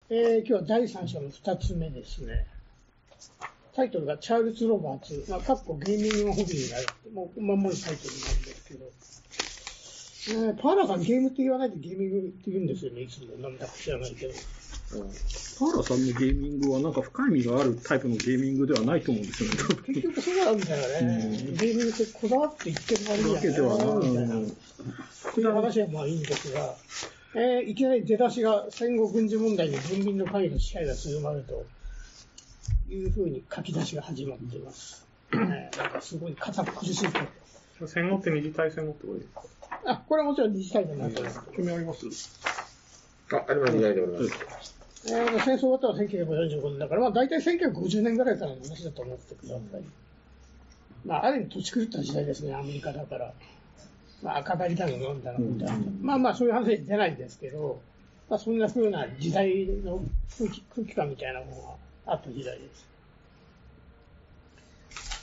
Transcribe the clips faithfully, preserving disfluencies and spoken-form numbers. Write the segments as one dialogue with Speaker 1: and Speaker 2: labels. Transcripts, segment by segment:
Speaker 1: えー、今日はだいさん章のふたつめですね。タイトルがチャールズ・ロバーツ、まあ、かっこゲーミングのホビーになる、もう、まんまりタイトルなんですけど、えー、パーラーさんゲームって言わないでゲーミングって言うんですよね、いつも。なんだか知らないけど。
Speaker 2: パーラーさんのゲーミングはなんか深い意味があるタイプのゲーミングではないと思うんですよね。
Speaker 1: 結局そうなんだよね。うん、ゲーミングってこだわって言ってる割にはね、みたいな。そういう話はまあいいんですが、えー、いきなり出だしが戦後軍事問題に文民の会の支配が強まるというふうに書き出しが始まっています。えー、なんかすごい堅苦しいと。
Speaker 2: 戦後って二次大戦後ってことですか？
Speaker 1: あ、これはもちろん二次大戦になってます。
Speaker 2: 決めあります？
Speaker 3: あ、あります、大丈夫です。
Speaker 1: えー、戦争終わったのはせんきゅうひゃくよんじゅうごねんだから、まあ大体せんきゅうひゃくごじゅうねんぐらいからの話だと思ってください。まあある意味土地狂った時代ですね、アメリカだから。まあ赤狩りだのなんだのみたいな。まあまあそういう話じゃないんですけど、まあそんな風な時代の空気、空気感みたいなものがあった時代です。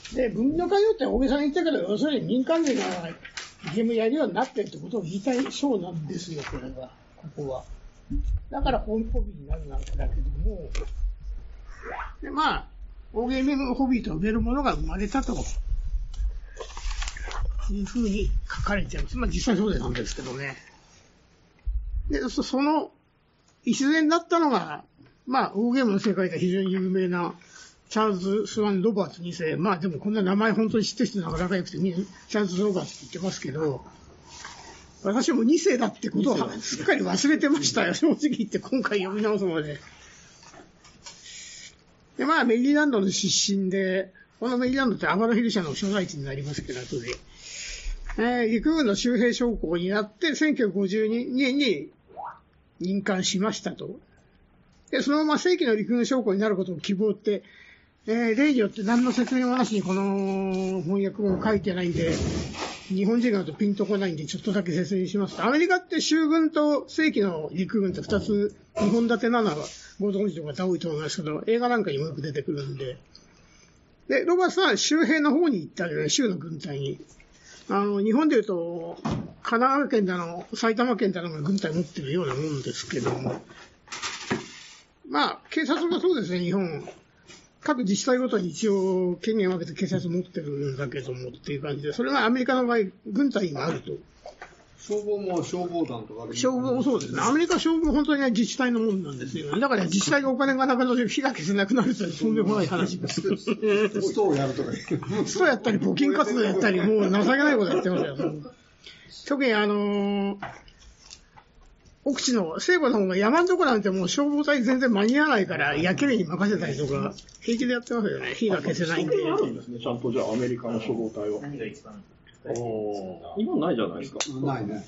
Speaker 1: で、文民の会って大げさに言ったけど、要するに民間人がゲームやるようになってるってことを言いたい章なんですよ、これは。ここは。だからホビーになるわけだけども、でまあ、大ゲーミングホビーと呼べるものが生まれたというふうに書かれています。まあ実際そうなんですけどね。で、その礎になったのが、まあ、大ゲームの世界で非常に有名なチャールズ・スワン・ロバーツに世。まあでもこんな名前本当に知ってる人なかなかよくて、みんなチャールズ・ロバーツって言ってますけど、私もに世だってことをすっかり忘れてましたよ。正直言って今回読み直すまで。で、まあメリーランドの出身で、このメリーランドってアバロヒル社の所在地になりますけど、後で。えー、陸軍の州兵将校になって、せんきゅうひゃくごじゅうにねんに任官しましたと。で、そのまま正規の陸軍将校になることを希望って、えー、例によって何の説明もなしにこの翻訳を書いてないんで、日本人がとピンとこないんでちょっとだけ説明しますと、アメリカって州軍と正規の陸軍って二つ二本立てなのはご存知の方多いと思いますけど、映画なんかにもよく出てくるんで。で、ロバーツは州兵の方に行ったわけで、州の軍隊に。あの、日本でいうと、神奈川県だの、埼玉県だのが軍隊持ってるようなもんですけども。まあ、警察もそうですね、日本。各自治体ごとに一応権限を分けて警察持ってるんだけどもっていう感じで、それがアメリカの場合、軍隊があると。
Speaker 4: 消防も消防団とかある。
Speaker 1: 消防もそうですね。アメリカ消防本当に自治体のもんなんですよ。だから自治体がお金がなくなると火が消せなくなるというとんでもない話です。
Speaker 4: ストをやるとか。
Speaker 1: ストやったり、募金活動やったり、もう情けないことやってますよ。特にあのー、奥地の西部の方が山のとこなんてもう消防隊全然間に合わないから焼けるに任せたりとか平気でやってますよね。火が消せないんで。
Speaker 2: そうなんですね。ちゃんとじゃあアメリカの消防隊は。何が一番今ないじゃないですか。
Speaker 4: ないね。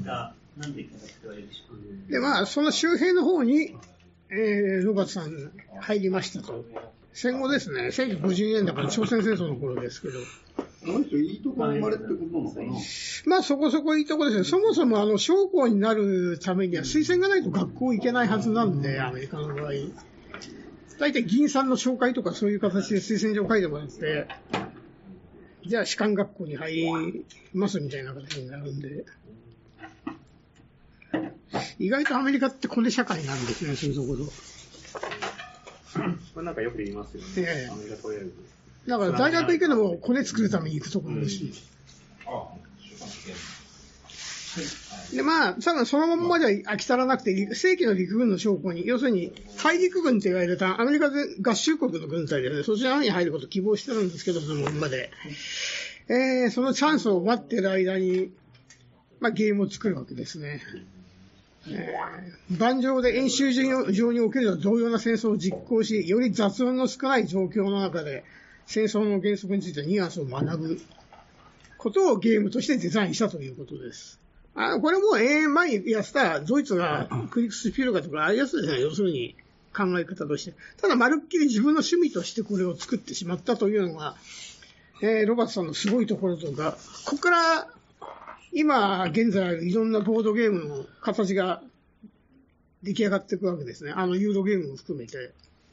Speaker 1: で、まあ、その周辺の方に、えー、ロバートさん入りましたと。戦後ですね。せんきゅうひゃくごじゅうねんだから朝鮮戦争の頃ですけど。
Speaker 4: あの人いいとこ生まれってことなのかな。
Speaker 1: まあそこそこいいとこですね。そもそもあの将校になるためには推薦がないと学校行けないはずなんで、アメリカの場合。大体議員さんの紹介とかそういう形で推薦状を書いてもらって、じゃあ士官学校に入りますみたいな形になるんで。意外とアメリカってコネ社会なんですね、そういうところ。
Speaker 2: これなんかよく言いますよね。
Speaker 1: ええ、
Speaker 2: アメリカとりあえず。
Speaker 1: だから大学行くのもコネ作るために行くところだし。うん、で、まあ、多分そのまんまじゃ飽き足らなくて、正規の陸軍の将校に、要するに、大陸軍って言われたアメリカで合衆国の軍隊でね、そちらに入ることを希望してるんですけど、そのまんまで。えー、そのチャンスを待ってる間に、まあ、ゲームを作るわけですね。えー、盤上で演習場における同様な戦争を実行し、より雑音の少ない状況の中で、戦争の原則についてニュアンスを学ぶことをゲームとしてデザインしたということです。あこれも永遠前にやったドイツがクリックスピルガとかああいうやつですね、要するに考え方として。ただまるっきり自分の趣味としてこれを作ってしまったというのが、えー、ロバートさんのすごいところとか、ここから今現在あるいろんなボードゲームの形が出来上がっていくわけですね。あのユーロゲームも含めて。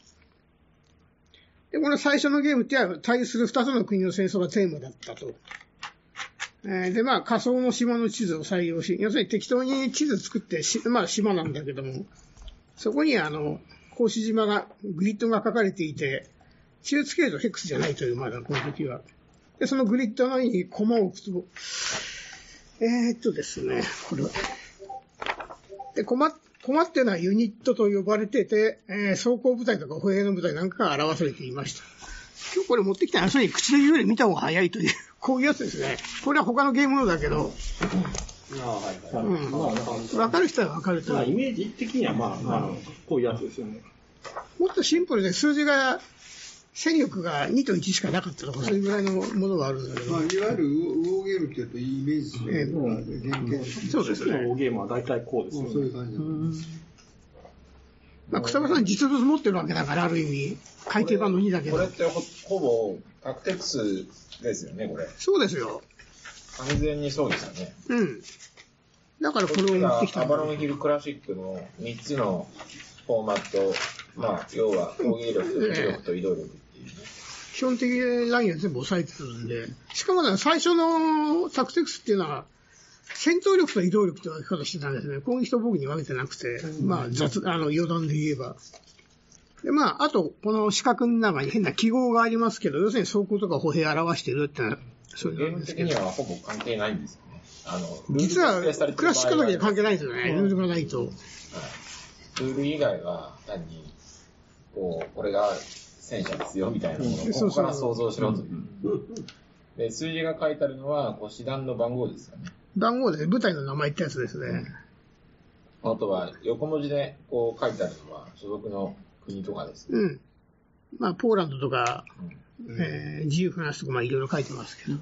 Speaker 1: で、この最初のゲームっては対する二つの国の戦争がテーマだったと。えー、で、まあ仮想の島の地図を採用し、要するに適当に地図作ってし、まあ島なんだけども、そこにあの、 格子島が、グリッドが書かれていて、中スケールとヘックスじゃないという、まだこの時は。で、そのグリッドの上にコマを置くと、えーっとですね、これは。で、コマ、コマっていうのはユニットと呼ばれてて、えー、装甲部隊とか歩兵の部隊なんかが表されていました。今日これ持ってきたのは、それに口で言うより見た方が早いという、こういうやつですね。これは他のゲームのだけど、
Speaker 2: ああ、はいはい。
Speaker 1: うん。
Speaker 2: まあ、なんか、
Speaker 1: 分かる人は分かると
Speaker 2: まあ、
Speaker 1: 思う。
Speaker 2: イメージ的には、まあ、あの、こういうやつですよね。
Speaker 1: もっとシンプルで数字が、戦力がにといちしかなかったとか、そういうぐらいのものがあるんだけど。
Speaker 4: まあ、いわゆるウォーゲームっていうとイメージするのが原型。
Speaker 1: そうですね。
Speaker 2: 初期のゲームは大体こうですよね。
Speaker 4: そういう感じなんです。
Speaker 1: まあ、草間さん実物持ってるわけだから、ある意味、改訂版のにだけど。
Speaker 3: これってほほぼ、タクテクスですよね、これ。
Speaker 1: そうですよ。
Speaker 3: 完全にそうですよね。
Speaker 1: うん。だからこれを持ってきた
Speaker 3: ア
Speaker 1: んだ
Speaker 3: バロンヒルクラシックのみっつのフォーマット、まあ、要は攻撃力と武力と移動力っていうね。
Speaker 1: 基本的ラインは全部抑えてるんで。しかもね、最初のタクテクスっていうのは、戦闘力と移動力という分け方してたんですね。攻撃と防御に分けてなくて、まあ、雑、あの、余談で言えば。で、まあ、あと、この四角の中に変な記号がありますけど、要するに装甲とか歩兵を表しているってのは、そういう
Speaker 3: ゲーム
Speaker 1: のなんですけど。
Speaker 3: 的にはほぼ関係ないんですよね。あの、
Speaker 1: 実は、クラシックだけで関係ない
Speaker 3: い。
Speaker 1: ですよね。ルールがないと。
Speaker 3: ルール以外は単に、こう、これが戦車ですよみたいなものを、ここから想像しろという。で、数字が書いてあるのは、こう、師団の番号ですよね。
Speaker 1: 番号で部隊の名前ってやつですね。
Speaker 3: あとは、横文字でこう書いてあるのは、所属の国とかですね。
Speaker 1: うん。まあ、ポーランドとか、
Speaker 3: うん
Speaker 1: えー、自由フランスとか、まあ、いろいろ書いてますけど。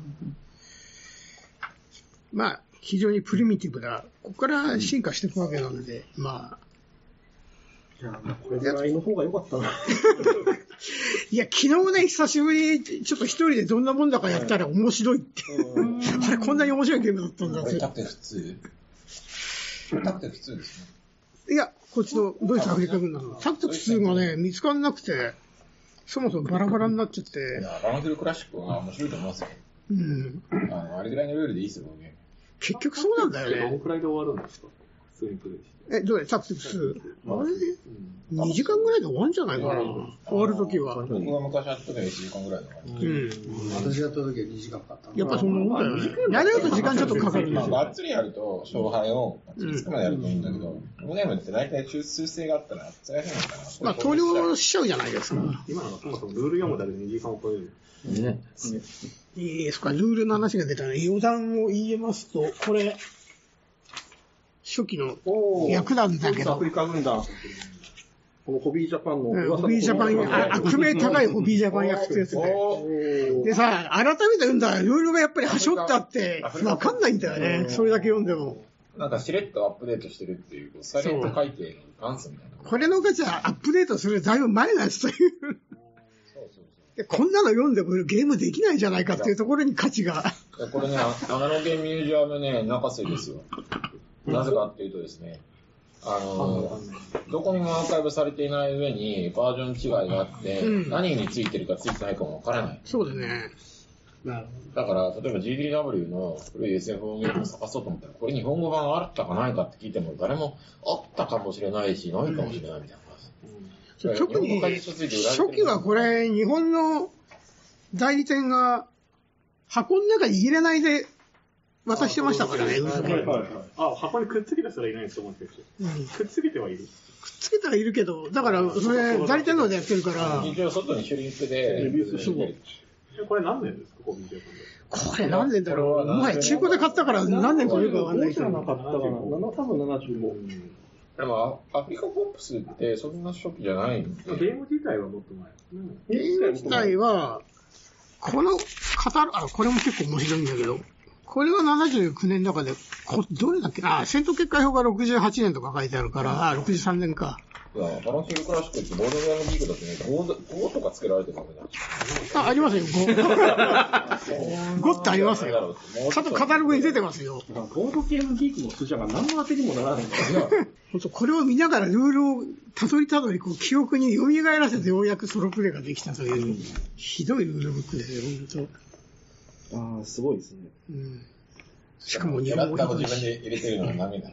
Speaker 1: まあ、非常にプリミティブな、ここから進化していくわけなので、まあ。
Speaker 2: いや、これぐらいの方が良かったな。
Speaker 1: いや、昨日ね、久しぶりに、ちょっと一人でどんなもんだかやったら面白いって。あれ、こんなに面白いゲームだったんだって
Speaker 3: これタ。クテ普通タクテ普通ですね。
Speaker 1: いや、こっちのドイツ、アフリカ軍なの。タクティクスがね、見つからなくて、そもそもバラバラになっちゃっ
Speaker 3: い
Speaker 1: て、
Speaker 3: や、バランフルクラシックは面白いと思いますよ。
Speaker 1: うん。
Speaker 3: あの、あれぐらいのルールでいいですよ、ゲーム。
Speaker 1: 結局そうなんだよね。
Speaker 2: どのくらいで終わるんですか？普通にプレイして。
Speaker 1: え、どれタクティクス。あれでにじかんぐらいで終わるんじゃないかな。終わるときは。
Speaker 3: 僕が昔やった時はいちじかんぐらいの感じ。
Speaker 1: うん。
Speaker 4: 私やった時はにじかんかかった。
Speaker 1: やっぱそんなもんだよね。やれると時間ちょっとかかるんで
Speaker 3: まあ、
Speaker 1: すよ。
Speaker 3: がっつりやると、勝敗を、いつかまでやるといいんだけど、このゲームって大体数勢があったら、辛いじゃないかな。
Speaker 1: まあ、投了しちゃうじゃないですか。
Speaker 2: 今のがそもそもルール読むだけでにじかんを超える。
Speaker 3: ね。
Speaker 1: ええ、そっか、ルールの話が出たね。余談を言いますと、これ、初期の役なんだけど
Speaker 2: アフ、リカ軍団。このホビージャパンの
Speaker 1: うん
Speaker 2: 噂の
Speaker 1: ホビージャパン、あ悪名高いホビージャパン役ってやつで。でさ、改めて読んだら、ルールがやっぱりはしょってあって、わかんないんだよね。それだけ読んでも。
Speaker 3: なんかしれっとアップデートしてるっていう、サイレント会計の元祖みたいな。
Speaker 1: これの価値はアップデートするだいぶ前のやつという。
Speaker 3: そうそうそう。
Speaker 1: でこんなの読んでもゲームできないじゃないかっていうところに価値が。
Speaker 3: いやこれね、アナロゲーミュージアムね、中瀬ですよ。なぜかっていうとですね、あの、どこにもアーカイブされていない上にバージョン違いがあって、
Speaker 1: うん
Speaker 3: 何についてるかついてないかもわからない。
Speaker 1: そうですね。
Speaker 4: なる
Speaker 3: だから、例えば ジーディーダブリュー の古い エスエフ ゲームを探そうと思ったら、これ日本語版あったかないかって聞いても、誰もあったかもしれないし、ないかもしれないみたいな。
Speaker 1: 特に、
Speaker 3: 日本語解説ついて売られてる
Speaker 1: 初期はこれ、日本の代理店が箱の中に入れないで渡してましたからね、嘘
Speaker 2: はいはいはい
Speaker 1: く
Speaker 2: あ、箱にくっつけた人はいないんですよ、もしかして。
Speaker 1: うん
Speaker 2: くっつけてはいる。
Speaker 1: くっつけたらいるけど、だから、それ、代理店のでやってるから、
Speaker 3: 一応外にシュリンクで、
Speaker 2: レビューする
Speaker 1: そう
Speaker 2: えこれ何年ですか、ホビージャパンで。
Speaker 1: これ何年だろう。もはや中古で買ったから何年かよくわかんないけど。
Speaker 2: なかったかな。多分ななじゅうご。
Speaker 3: でも、アフリカポップスってそんな初期じゃないんで。
Speaker 2: ゲーム自体はもっと前。
Speaker 1: ゲーム自体は、この、カタロ、あ、これも結構面白いんだけど、これはななじゅうきゅうねんだかで、こどれだっけあ、戦闘結果表がろくじゅうはちねんとか書いてあるから、あ、ろくじゅうさんねんか。
Speaker 3: いや、バランスルクラシックってボードゲームギークだってね、ごとかつけられてるわけだ。
Speaker 1: あ、ありますよ、ご。ごってありますよ。カタログに出てますよ。
Speaker 2: ボードゲームギークの数字が何の当てにもならないんだよ。
Speaker 1: 本当これを見ながらルールをたどりたどり、こう、記憶に蘇らせてようやくソロプレイができたという、ひどいルールブックですよ、本当。
Speaker 5: ああ、すごいですね。
Speaker 1: うん。しかも日
Speaker 3: キャラ
Speaker 1: 本語
Speaker 3: クターも自分で入れてるのはダメだ。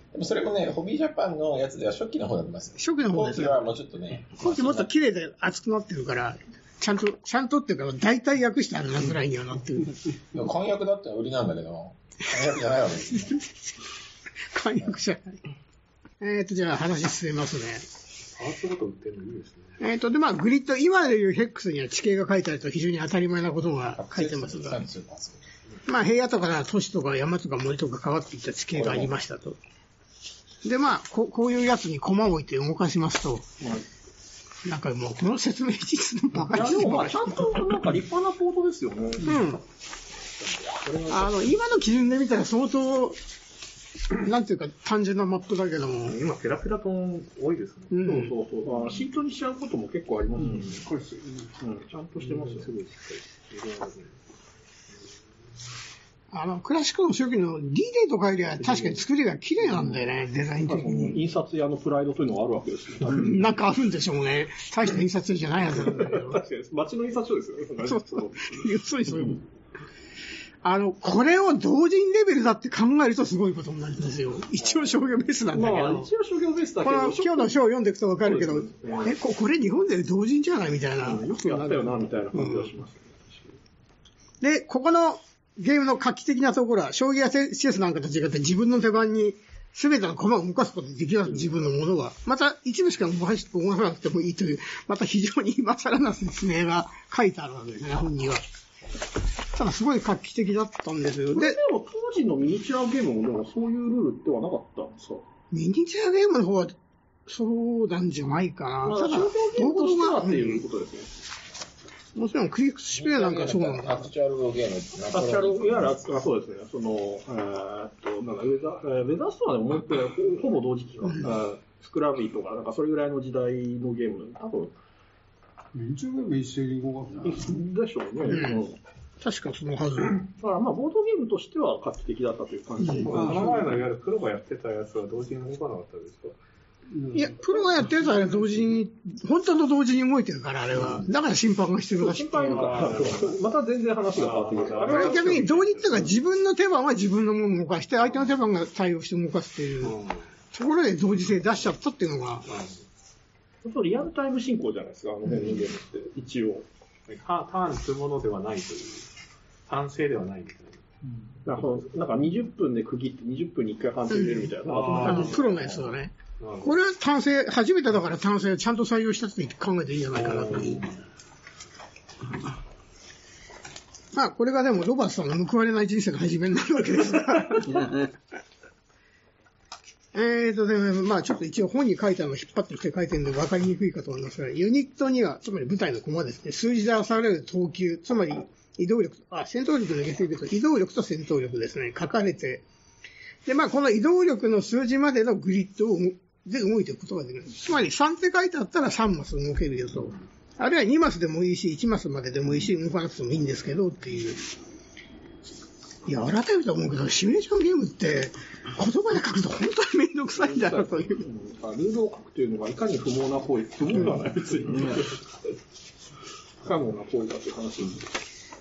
Speaker 3: でもそれもね、ホビージャパンのやつでは初期の方だと思います。
Speaker 1: 初期の方ですね。
Speaker 3: 後期はもうちょっとね。
Speaker 1: 後期もっと綺麗で厚くなってるから、ちゃんと、ちゃんとっていうか、大体訳してあるなぐらいにはなってる。
Speaker 3: でも簡約だったら売りなんだけど、簡約じゃないわけですね。
Speaker 1: 簡約じゃない。えっと、じゃあ話進めますね。
Speaker 2: パーツごと売ってるのいいですね。
Speaker 1: えっと、で、まあ、グリッド、今でいうヘックスには地形が書いてあると非常に当たり前なことが書いてますが、まあ、平野とか都市とか山とか森とか変わっていった地形がありましたと。で、まあ、こ, こういうやつにコマを置いて動かしますと、はい、なんかもう、この説明実のバカ
Speaker 2: に。いや、でもまあ、ちゃんとなんか立派なポートですよね。
Speaker 1: うん。あの、今の基準で見たら相当、なんていうか単純なマップだけども。
Speaker 2: 今、ペラペラトン多いですね。うん、そうそうそう。シートにしちゃうことも結構ありますもんね。うん、うん、ちゃんとしてますよ。すごいしっかり。
Speaker 1: あの、クラシックの初期の ディーデー とかよりは確かに作りが綺麗なんだよね、デザイン的に。
Speaker 2: 印刷屋のプライドというのがあるわけですよ。
Speaker 1: なんかあるんでしょうね。大した印刷じゃないはずなんだけど。
Speaker 2: 確かに、街の印刷所ですよね。
Speaker 1: そうそう。要するにそういう。あの、これを同人レベルだって考えるとすごいことになるんですよ。一応商業ベースなんだけど。
Speaker 2: まあ、一応商業ベースだけど。
Speaker 1: この今日の章を読んでいくとわかるけど、えこ、これ日本で同人じゃないみたいな。
Speaker 2: よくやったよな、みたいな感じがします、
Speaker 1: うん。で、ここのゲームの画期的なところは、将棋やチェスなんかと違って自分の手番に全ての駒を動かすことができます、自分のものは。また一部しか動かさなくてもいいという、また非常に今更な説明が書いてあるわけですね、本には。ただすごい画期的だったんですよ。
Speaker 2: で、でも当時のミニチュアゲームもでもそういうルールではなかったんですか？
Speaker 1: ミニチュアゲームの方はそうなんじゃないかな。
Speaker 2: まあ、ただ、商業ゲームとしてはっていうことですね。
Speaker 1: もちろんクリックスペアなんかそうなんだ。
Speaker 3: アクチュアルゲームって
Speaker 2: アクチュアル、いわゆる、あ、そうですね。その、えー、っと、なんかウェザー、ウェザーストアでももう一回、ほぼ同時期か、うん、スクラビーとか、なんかそれぐらいの時代のゲーム、多分。
Speaker 4: ミニチュアゲーム一斉に動かす
Speaker 2: でしょうね。うん、
Speaker 1: 確かそのはず。だ
Speaker 2: からまあ、ボードゲームとしては画期的だったという感じ。
Speaker 5: この前のいわゆるプロがやってたやつは同時に動かなかったですか？
Speaker 1: いや、プロがやってるやつは同時に、本当と同時に動いてるから、あれは。だから審判が必要だし。
Speaker 2: 審判いるから。また全然話が変わってくる。
Speaker 1: あれは逆に同時っていうか、自分の手番は自分のものを動かして、相手の手番が対応して動かすっていうところで同時性出しちゃったっていうのが。
Speaker 2: そうリアルタイム進行じゃないですか、あの辺のゲームって、一応。
Speaker 5: ターンするものではないという、単性ではないみたいな。
Speaker 2: なんか、なんかにじゅっぷんで区切ってにじゅっぷんにいっかい判定入れるみたいな。
Speaker 1: あのプロのやつだね。これは単性、初めてだから単性ちゃんと採用したって考えていいんじゃないかなと。まあ、これがでもロバートさんの報われない人生の始めになるわけですが。えーと、でも、まあちょっと一応本に書いたのを引っ張ってきて書いてるんで分かりにくいかと思いますが、ユニットには、つまり舞台のコマですね、数字で出される投球、つまり移動力、あ、戦闘力の逆に言うと移動力と戦闘力ですね、書かれて、で、まあこの移動力の数字までのグリッドをで動いていくことができる。つまりさんって書いてあったらさんマス動けるよと。あるいはにマスでもいいし、いちマスまででもいいし、動かなくてもいいんですけどっていう。いや、改めて思うけど、シミュレーションゲームって、言葉で書くと本当にめんどくさいんだなという。ル
Speaker 2: ールを書くというのがいかに不毛な行為、不毛ではない別に。不可能な行為だという話です。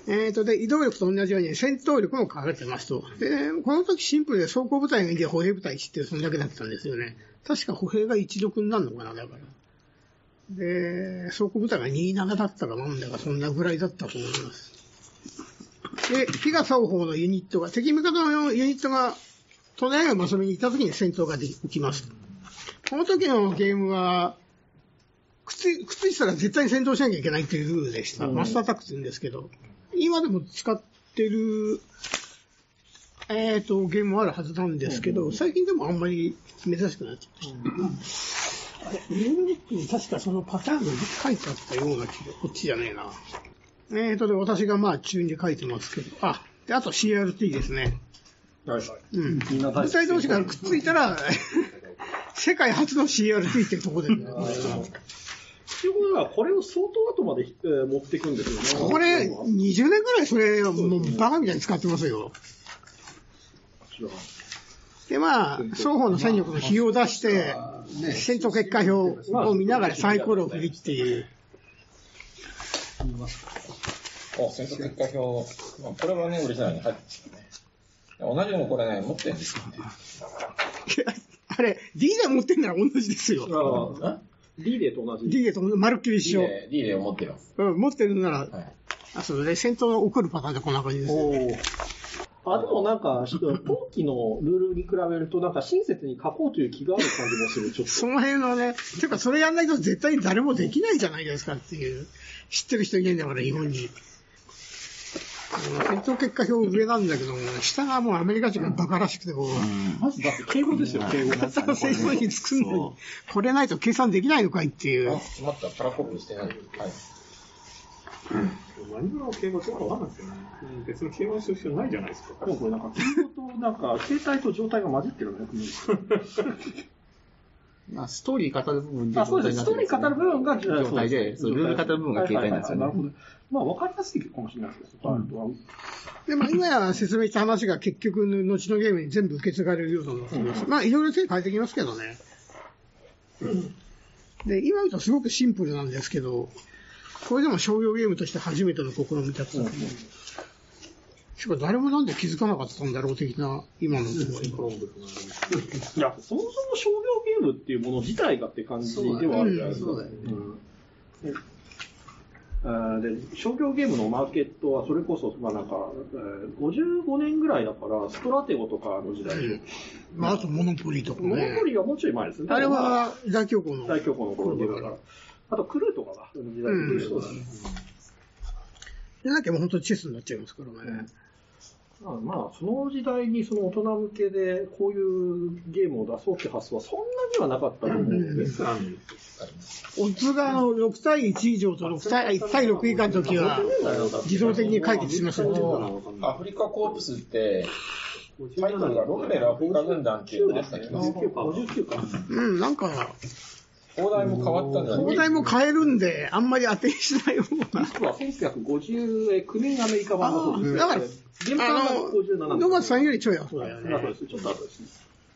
Speaker 1: えーと、で、移動力と同じように戦闘力も書かれてますと。で、この時シンプルで走行部隊がいて歩兵部隊いちっていうそれだけだったんですよね。確か歩兵がいちろくになるのかな、だから。で、走行部隊がにじゅうななだったかなんだか、そんなぐらいだったと思います。で、火が双方のユニットが、敵味方のユニットが、隣のマス目にいた時に戦闘が起きます。この時のゲームは、くっつい、くっついてたら絶対に戦闘しなきゃいけないっていうルールでした。マスターアタックって言うんですけど、今でも使ってる、えーと、ゲームもあるはずなんですけど、最近でもあんまり珍しくなっちゃいました。あれ、ユニットに確かそのパターンが書いてあったような気が、こっちじゃねえな。えーとで、私がまあ中に書いてますけど、あ、で、あと シーアールティー ですね。
Speaker 2: はいはい。
Speaker 1: うん。部隊同士がくっついたら、世界初の シーアールティー っていうところで、ね。
Speaker 2: ということは、これを相当後まで、えー、持っていくんですよね。
Speaker 1: これ、にじゅうねんぐらいそれ、もうバカみたいに使ってますよ。で、まあ、双方の戦力の比を出して、戦闘結果表を見ながらサイコロを振りっていう。
Speaker 3: あ、戦闘結果表、まあ、これはね、オリジナルに入ってますよね。同じのこれね、持ってるんですよね。
Speaker 1: あれ、D で持ってんなら同じですよ。
Speaker 2: ああ。D でと同じ。
Speaker 1: D でとまるっきり一緒。
Speaker 3: D で持ってます。
Speaker 1: うん、持ってるなら、
Speaker 3: はい、
Speaker 1: あ、そうね、戦闘が起こるパターンでこんな感じですね。
Speaker 2: あ、でもなんか、当期のルールに比べると、なんか親切に書こうという気がある感じもする、ちょっと。
Speaker 1: その辺のね、ていうかそれやんないと絶対に誰もできないじゃないですかっていう、知ってる人いないんだから、日本に。戦闘結果表上なんだけども、下がもうアメリカ人がバカらしくてこう、うん、
Speaker 2: まずだって敬語ですよ、敬語。
Speaker 1: また戦争に作るのに、これないと計算できないのかいっていう。
Speaker 3: あ、しまった、パラコップしてない。はい。
Speaker 5: 何の敬語ってわかんないですよね。別に敬語にする必要ないじゃないですか。
Speaker 2: でもこれなんか、敬語となんか、形態と状態が混じってるのよく見る。
Speaker 6: まあ、ストーリー語る部分で、
Speaker 2: あ、そうです。ストーリー語る部分が
Speaker 6: 状態で、そう、ルール語る部分が形態なんですよね。
Speaker 2: なるほど。まあ、わかりやすいかもしれないですけど、うん、
Speaker 1: でも今や説明した話が結局、後のゲームに全部受け継がれるようになっています。うん、まあ、いろいろ手変えてきますけどね。うん、で、今言うとすごくシンプルなんですけど、これでも商業ゲームとして初めての試みだったんですね。しかも誰もなんで気づかなかったんだろう的な、今のところ。
Speaker 2: いや、そもそも商業ゲームっていうもの自体がって感じではあるじゃないですか。で、商業ゲームのマーケットはそれこそ、まあなんか、えー、ごじゅうごねんぐらいだから、ストラテゴとかの時代で、うん。
Speaker 1: まあ、あとモノポリとかね。
Speaker 2: モノポリはもうちょい前ですね。
Speaker 1: あれは大恐慌の。
Speaker 2: 大恐慌の頃だから。あと、クルーとかが、その時代で、うん。そうだね。
Speaker 1: でなきゃもう本当にチェスになっちゃいますからね。
Speaker 2: まあ、まあ、その時代にその大人向けでこういうゲームを出そうって発想はそんなにはなかったと思うんです。
Speaker 1: オッズがのろくたいいち以上とろくたいろく以下の時は自動的に解決しますよ
Speaker 3: ね。アフリカコープスってタイトルがロッレルアフリカ軍団っていうのがあった気がする。
Speaker 2: ごじゅうきゅうか。
Speaker 1: うん、なんか。
Speaker 3: 放題も変わったんじゃない
Speaker 1: 放題も変えるんで、あんまり当てにしないような。
Speaker 2: 実はせんきゅうひゃくごじゅうきゅうねんアメリカ版のそうです。だから、
Speaker 1: 原版がごじゅうななねん。野松さんよりちょい後だよね。
Speaker 2: 後です。ちょっと後ですね。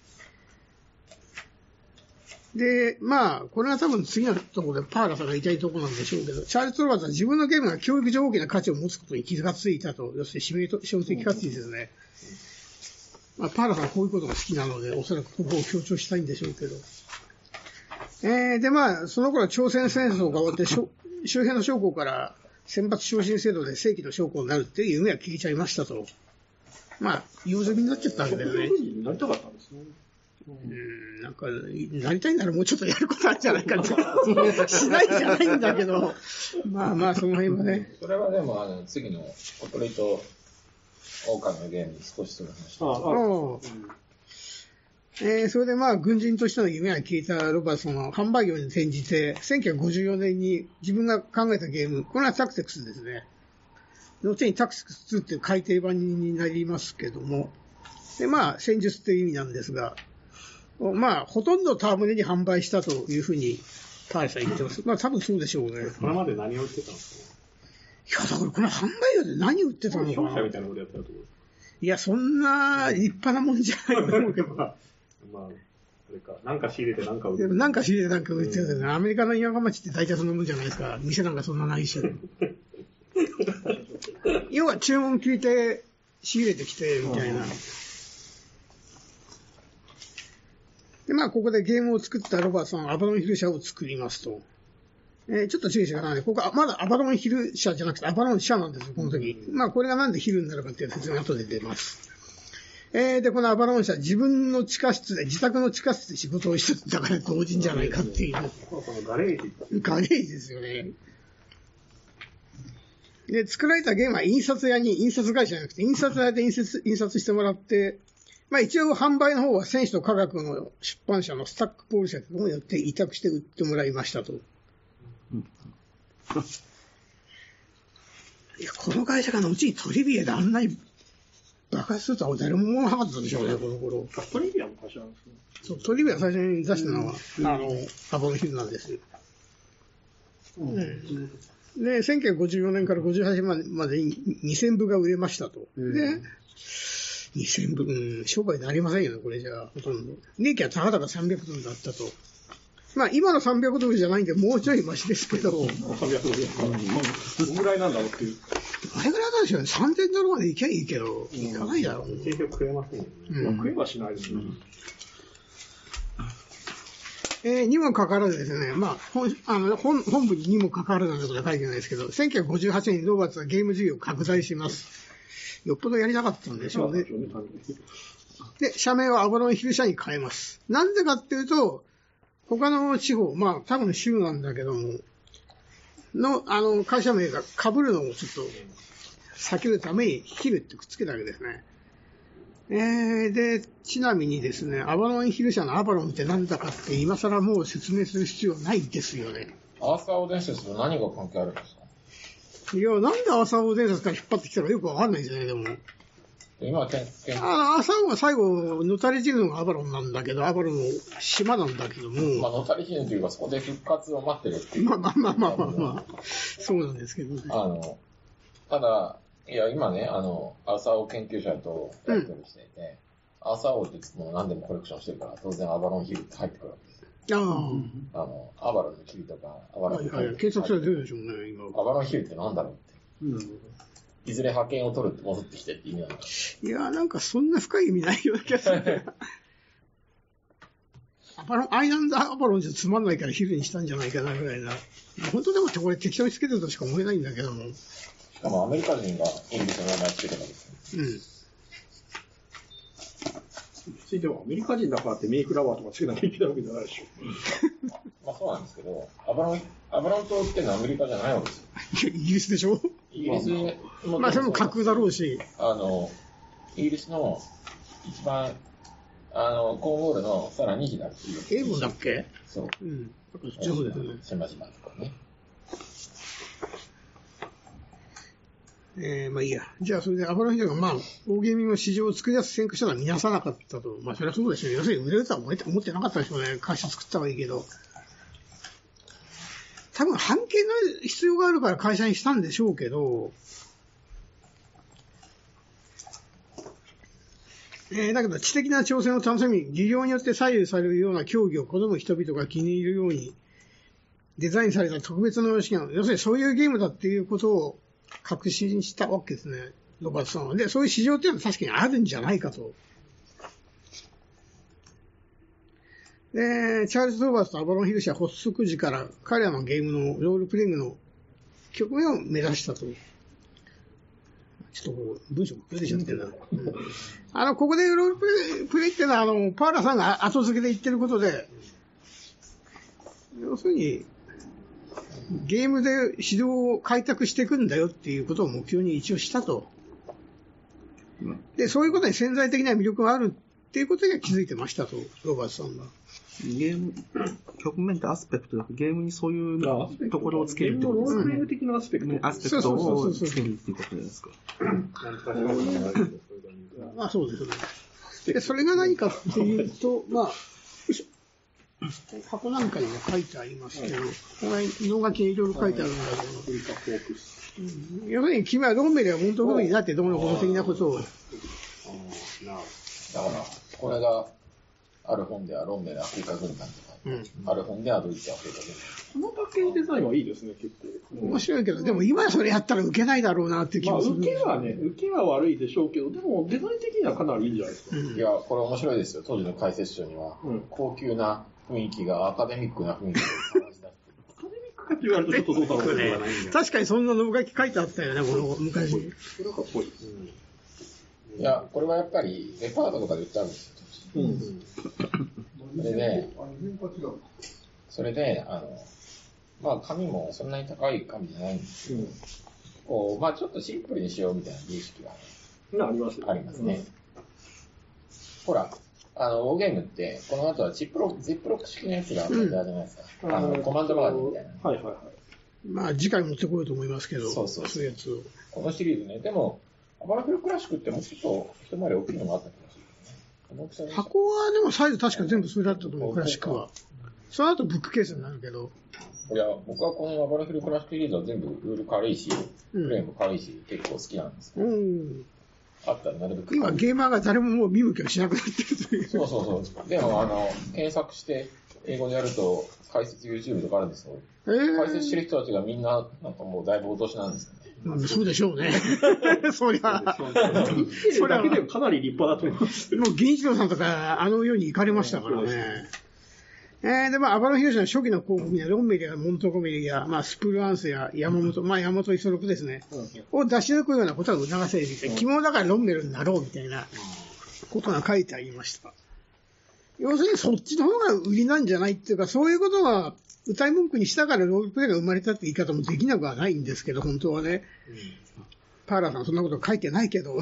Speaker 1: で、まあ、これは多分次のところでパーラさんが言いたいところなんでしょうけど、チャールズ・トロバーズは自分のゲームが教育上大きな価値を持つことに気がついたと、要するにシミュレーション的価値ですね。まあ、パーラさんはこういうことが好きなので、おそらくここを強調したいんでしょうけど。えー、で、まあ、その頃朝鮮戦争が終わって、周辺の将校から選抜昇進制度で正規の将校になるっていう夢は消えちゃいましたと。まあ、用済みになっちゃったわけだよね。
Speaker 2: そういう風になりたかったんですね。
Speaker 1: うん、なんか、なりたいならもうちょっとやることあるんじゃないかって。しないじゃないんだけど、まあまあ、その辺はね。
Speaker 3: それはでも、あの、次のオトレイト狼のゲームに少しその話
Speaker 1: ああ、えー、それでまあ、軍人としての夢が消えたロバートの販売業に転じて、せんきゅうひゃくごじゅうよねんに自分が考えたゲーム、これはタクティクスですね。後にタクティクスツーっていう改訂版になりますけども、で、まあ、戦術っていう意味なんですが、まあ、ほとんどタームネに販売したというふうに、ターレさん言ってます。まあ、多分そうでしょうね。
Speaker 5: これまで何を売ってたんですか？
Speaker 1: いや、だからこの販売業で何売ってたのかな。
Speaker 5: 商社みたいなことやってたと思う。
Speaker 1: いや、そんな立派なもんじゃないと思うけど。
Speaker 5: まあ、あれか、なんか仕入れてなんか売って
Speaker 1: る。なんか仕入れてなんか売ってる、うん。アメリカの田舎町って大体そんなもんじゃないですか。店なんかそんなないし。要は注文聞いて仕入れてきて、みたいな。で、まあ、ここでゲームを作ったロバートさんはアバロンヒル社を作りますと。えー、ちょっと注意してくださいね。ここはまだアバロンヒル社じゃなくてアバロン社なんですよ、この時。まあ、これがなんでヒルになるかっていう説明が後で出ます。えー、で、このアバロン社、自分の地下室で、自宅の地下室で仕事をしてたから同人じゃないかっていう。
Speaker 5: ガレージ。
Speaker 1: ガレージですよね。で、作られたゲームは印刷屋に、印刷会社じゃなくて、印刷屋で印刷、印刷してもらって、まあ一応販売の方は選手と科学の出版社のスタックポール社ともによって委託して売ってもらいましたと。うん、いや、この会社が後にトリビアであんなに爆発するとは誰も思わなかったでしょうね、この頃。
Speaker 2: トリビアの会社なんですね。
Speaker 1: そう、トリビア最初に出したのは、うん、あの、アボロヒルなんですよ。うんうんで、せんきゅうひゃくごじゅうよねんからごじゅうはちねんまでににせんぶが売れましたと。で、にせんぶ、うん、商売になりませんよね、これじゃあ、ほとんど。利益はたかだかさんびゃくドルだったと。まあ、今のさんびゃくドルじゃないんで、もうちょいマシですけど。
Speaker 2: さんびゃくドルどのぐらいなんだろうっていう。
Speaker 1: どれぐらいなんでしょうね。さんぜんドルまでいきゃいいけど、いかないだろう。
Speaker 5: 結局食えませんよね。
Speaker 2: うん、食えはしないですね。
Speaker 1: えー、にもかかわらずですね、まあ、本、あの、本、本部ににもかかわらずのことは書いてないですけど、せんきゅうひゃくごじゅうはちねんにロバーツはゲーム事業を拡大します。よっぽどやりたかったんでしょうね。で、社名はアバロンヒル社に変えます。なんでかっていうと、他の地方、まあ、多分州なんだけども、の、あの、会社名が被るのをちょっと避けるためにヒルってくっつけたわけですね。えー、で、ちなみにですね、アバロンヒル社のアバロンって何だかって今更もう説明する必要ないですよね。
Speaker 3: アーサー王伝説と何が関係あるんですか？
Speaker 1: いや、なんでアーサー王伝説から引っ張ってきたかよくわかんないですよね、でも。
Speaker 3: 今はけん、けん、
Speaker 1: あアーサー王は最後、ノタリジヌのアバロンなんだけど、アバロンの島なんだけども。
Speaker 3: まあ、ノタリジヌというか、そこで復活を待ってるっていう。
Speaker 1: まあまあまあまあまあまあ、そうなんですけどね。
Speaker 3: あの、ただ、いや、今ね、あの、アーサー王研究者とやり取りしていて、うん、アーサー王ってもう何でもコレクションしてるから、当然アバロンヒルって入ってくるわけですよ。ああ。あの、アバロンのヒルとか、アバロンのヒル。はいはい、
Speaker 1: 検索したら出るでしょうね、今。
Speaker 3: アバロンヒルって何だろうって。うん、いずれ派遣を取るって戻ってきてって意味なんだ。
Speaker 1: いや、なんかそんな深い意味ないような気がする。アバロン、アイランドアバロンじゃつまんないからヒルにしたんじゃないかなぐらいな。本当でもこれ適当につけてるとしか思えないんだけども。
Speaker 3: しかもアメリカ人がイギリスの名前つけてるわけですね。うん。
Speaker 2: ついてはアメリカ人だからってメイフラワーとかつけなきゃいけないわけじゃないでしょ。
Speaker 3: まあそうなんですけど、アバロン、アバロン島っていうのはアメリカじゃないわけですよ。
Speaker 1: イギリスでしょ？
Speaker 3: イギリス
Speaker 1: も。まあそれも架空だろうし。
Speaker 3: あの、イギリスの一番、あの、コーンウォールのさらに左っていう。
Speaker 1: 英語だっけ？
Speaker 3: そう。
Speaker 1: うん。そうですね。
Speaker 3: 島々とかね。
Speaker 1: えー、まあいいや。じゃあそれでアバロンヒルがまあ、大ゲーミングの市場を作り出す先駆者は見なさなかったと。まあそれはそうですよね。要するに売れるとは思って思ってなかったでしょうね。会社作ったはいいけど。多分半径の必要があるから会社にしたんでしょうけど、えー、だけど知的な挑戦を楽しみ、技量によって左右されるような競技を好む人々が気に入るようにデザインされた特別な様式なの。要するにそういうゲームだっていうことを確信したわけですね、ロバートさんは。で、そういう市場っていうのは確かにあるんじゃないかと。で、チャールズ・ロバーツとアバロンヒル社発足時から彼らのゲームのロールプレイングの局面を目指したと。ちょっとこう文章が出ちゃってるな、うん。あの、ここでロールプレイ、プレイっていうのは、あの、パーラさんが後付けで言ってることで、要するに、ゲームで指導を開拓していくんだよっていうことを目標に一応したと。で、そういうことに潜在的な魅力があるっていうことには気づいてましたと、ロバートさんが。
Speaker 6: ゲーム、局面ってアスペクトだからゲームにそういうところをつけるってことですね。
Speaker 2: ゲームのロールプレイング的なアスペクト。
Speaker 6: アスペクトをつけるっていうことじゃないですか。
Speaker 1: あ、そうですね。で、それが何かっていうと、まあ、箱なんかにも書いてありますけど、ここが脳書きにいろいろ書いてあるんだけど、うん、要するに君はロンメリは本当通りだってどうのこの的なことを。だか
Speaker 3: ら、これが、ある本ではロンメルアフリカ軍団とか、うん、ある本ではドイツアフリカ軍団。
Speaker 2: このパッケージデザインはいいですね、結構。
Speaker 1: 面白いけど、でも今それやったら受けないだろうなっていう気もする。
Speaker 2: まあ、受けはね、受けは悪いでしょうけど、でもデザイン的にはかなりいいんじゃないですか。うん、
Speaker 3: いや、これ面白いですよ。当時の解説書には、うん、高級な雰囲気がアカデミックな雰囲気で感じだって。アカデミックかって言われるとちょっとどうだろうね。
Speaker 1: 確かにそんなの書き書いてあったよね、この昔。そ
Speaker 2: れはかっこいい。
Speaker 3: うん、いや、これはやっぱりデパートとかで売ってあるんですよ。うん。それで、それで、あの、まあ、紙もそんなに高い紙じゃないんですけど、うん、こう、まあ、ちょっとシンプルにしようみたいな美意識が、
Speaker 2: ね、ありますね。
Speaker 3: ありますね。うん、ほら、あの、オーゲームって、この後はチップロック、ジップロック式のやつがあるじゃないですか。うん、あの、コマンドマガジンみたいな。
Speaker 2: はいはいはい。
Speaker 1: まあ、次回持ってこようと思いますけど、
Speaker 3: そうそう
Speaker 1: そういうやつを。
Speaker 3: このシリーズね、でも、アバラフルクラシックってもうちょっと一回り大きいのがあった気がする。
Speaker 1: 箱はでもサイズ確か全部それだったと思う、クラシックは。その後ブックケースになるけど。
Speaker 3: いや、僕はこのアバラフルクラシックシリーズは全部ルール軽いし、プレイも軽いし、結構好きなんですけど。うん。あったらなるべく。
Speaker 1: 今ゲーマーが誰ももう見向きをしなくなってるという。
Speaker 3: そうそうそう。でもあの、検索して英語でやると解説 YouTube とかあるんですよ。えー、解説してる人たちがみんな、なんかもうだいぶお年なんですよね。
Speaker 1: うん、そうでしょうね。そりゃ。
Speaker 2: それだけでかなり立派だと思います。
Speaker 1: もう、源一郎さんとか、あの世に行かれましたからね。 えー、で、まあ、アバロンヒロシの初期の広告には、ロンメリやモントゴメリや、まあ、スプルアンスや山本、まあ、山本五十六ですね、を出し抜くようなことが促せるみたいな、肝だからロンメルになろうみたいなことが書いてありました。要するにそっちの方が売りなんじゃないっていうか、そういうことが歌い文句にしたからロールプレイが生まれたって言い方もできなくはないんですけど、本当はね。パーラーさんそんなこと書いてないけど。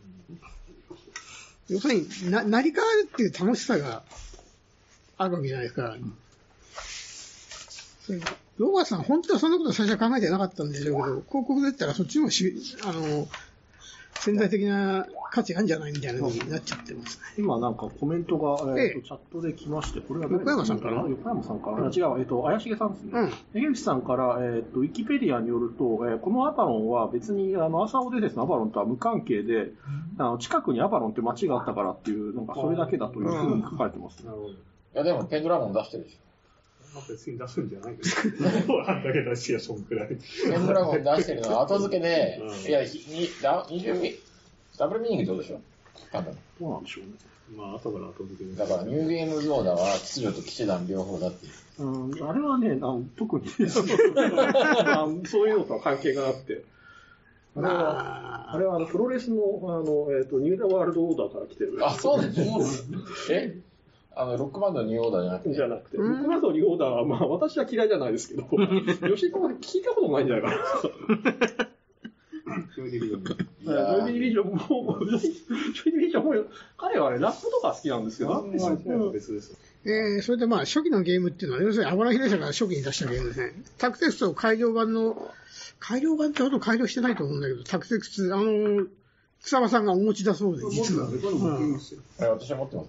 Speaker 1: 要するにな、成り変わるっていう楽しさがあるわけじゃないですか。それローガーさん、本当はそんなこと最初は考えてなかったんでしょうけど、広告で言ったらそっちの方がし、あの、潜在的な価値あるんじゃないみたいな風になっちゃってますね。
Speaker 2: 今なんかコメントが、えーとええ、チャットで来まして、これは
Speaker 1: 横山さんから
Speaker 2: 横山さんから、違う、えっ、ー、と、怪しげさんですね。うん。江口さんから、えっ、ー、と、ウィキペディアによると、えー、このアバロンは別に、あの、アサオデデスのアバロンとは無関係で、うん、あの近くにアバロンって街があったからっていう、なんかそれだけだというふうに書かれてます、ね。なるほど。い
Speaker 3: や、でも、ペンドラゴン出してるでしょ。
Speaker 5: 別に出すんじゃないですか。あんだけ出しや、そんくらい。
Speaker 3: ペンドラゴン出してるのは後付けで、うん、いや、にじゅうダブルミーニングってことでしょ多分。
Speaker 2: どうなんでしょうね。
Speaker 5: まあ、後から後付けで。
Speaker 3: だから、ニューゲームズオーダーは、秩序と騎士団両方だっていう。
Speaker 2: うん、あれはね、あの特にそういうのとは関係がなくて。あれは、あれはあのプロレスの、あの、えっ、ー、と、ニューワールドオーダーから来てる。
Speaker 3: あ、そうなんですえあの、ロックバンドのニューオーダーじゃなくて
Speaker 2: じゃなくて、ロックバンドのニューオーダーは、まあ、私は嫌いじゃないですけど、吉井君は聞いたことないんじゃないかな。ジョイディビジョン。ジョイディビジョンも、ジョイディビジョンも、彼はね、ラップとか好きなんですけど、
Speaker 5: 別です。
Speaker 1: えー、それでまあ、初期のゲームっていうのは、要するにアバラヒレ社が初期に出したゲームですね。タクテクスト改良版の、改良版ってほど改良してないと思うんだけど、タクテクスト、あの、草場さんがお持ちだそうで、実は。うん、
Speaker 3: 私は持ってます。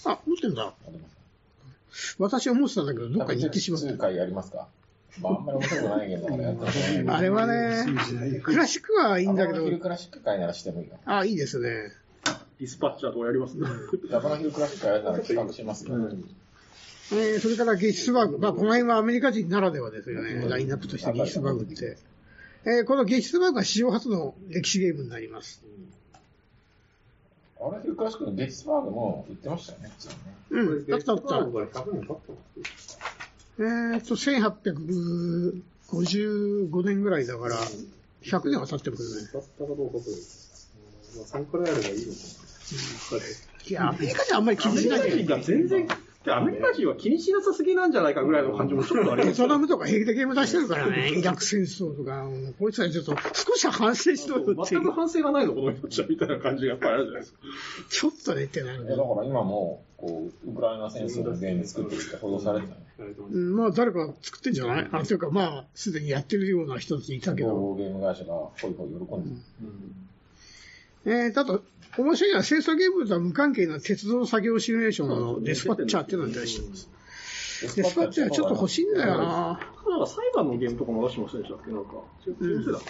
Speaker 1: あ、持ってんだ。私は持ってたんだけど、どっかに行ってしまった。
Speaker 3: 数回やりますかまあ、あんまり面白くないゲームだからやったら、ね、
Speaker 1: あれはね、クラシックはいいんだけど。
Speaker 3: ダバナヒルクラシック会ならしてもいいか
Speaker 1: な。あ、いいですね。
Speaker 2: ディスパッチャーとかやりますね。
Speaker 3: ダバナヒルクラシック会やるなら企画しますよ、ね。うん
Speaker 1: えー、それからゲイスバーグ。まあ、この辺はアメリカ人ならではですよね。ラインナップとしてゲイスバーグって。えー、このゲイスバーグは史上初の歴史ゲームになります。
Speaker 3: あれ、ヒルクラシックのゲイスバーグも言ってましたよね、
Speaker 1: うん、だっただった。えーと、せんはっぴゃくごじゅうごねんぐらいだから、ひゃくねんは経ってるけどね。
Speaker 5: 経ったかどうかという。まあ、そんくらいあればいいのかな。
Speaker 1: いや、アメリカ人はあんまり気にしないけど。
Speaker 2: アメリカ人が全然、アメリカ人は気にしなさすぎなんじゃないかぐらいの感じもちょっとあります。
Speaker 1: ベトナムとか平気でゲーム出してるからね。イラク戦争とか、こいつらちょっと少し反省しとるっていう。
Speaker 2: 全く反省がないの、この人たちはみたいな感じがやっぱりあるじゃないですか。
Speaker 1: ちょっとねってなる。
Speaker 3: だから今も、こう、ウクライナ戦争のゲーム作ってるって報道されてたね。
Speaker 1: うん、まあ誰か作ってんじゃないあ、というかまあ、すでにやってるような人たちいたけど。
Speaker 3: ゲーム会社がホイホイ喜んでる。
Speaker 1: うん、えー、あと、面白いのは、清掃ゲームとは無関係な鉄道作業シミュレーションのデスパッチャーっていうのを出してます。デスパッチャーちょっと欲しいんだよな。
Speaker 2: なんか裁判のゲームとかも出してましたでしたっけなんか。
Speaker 1: うん、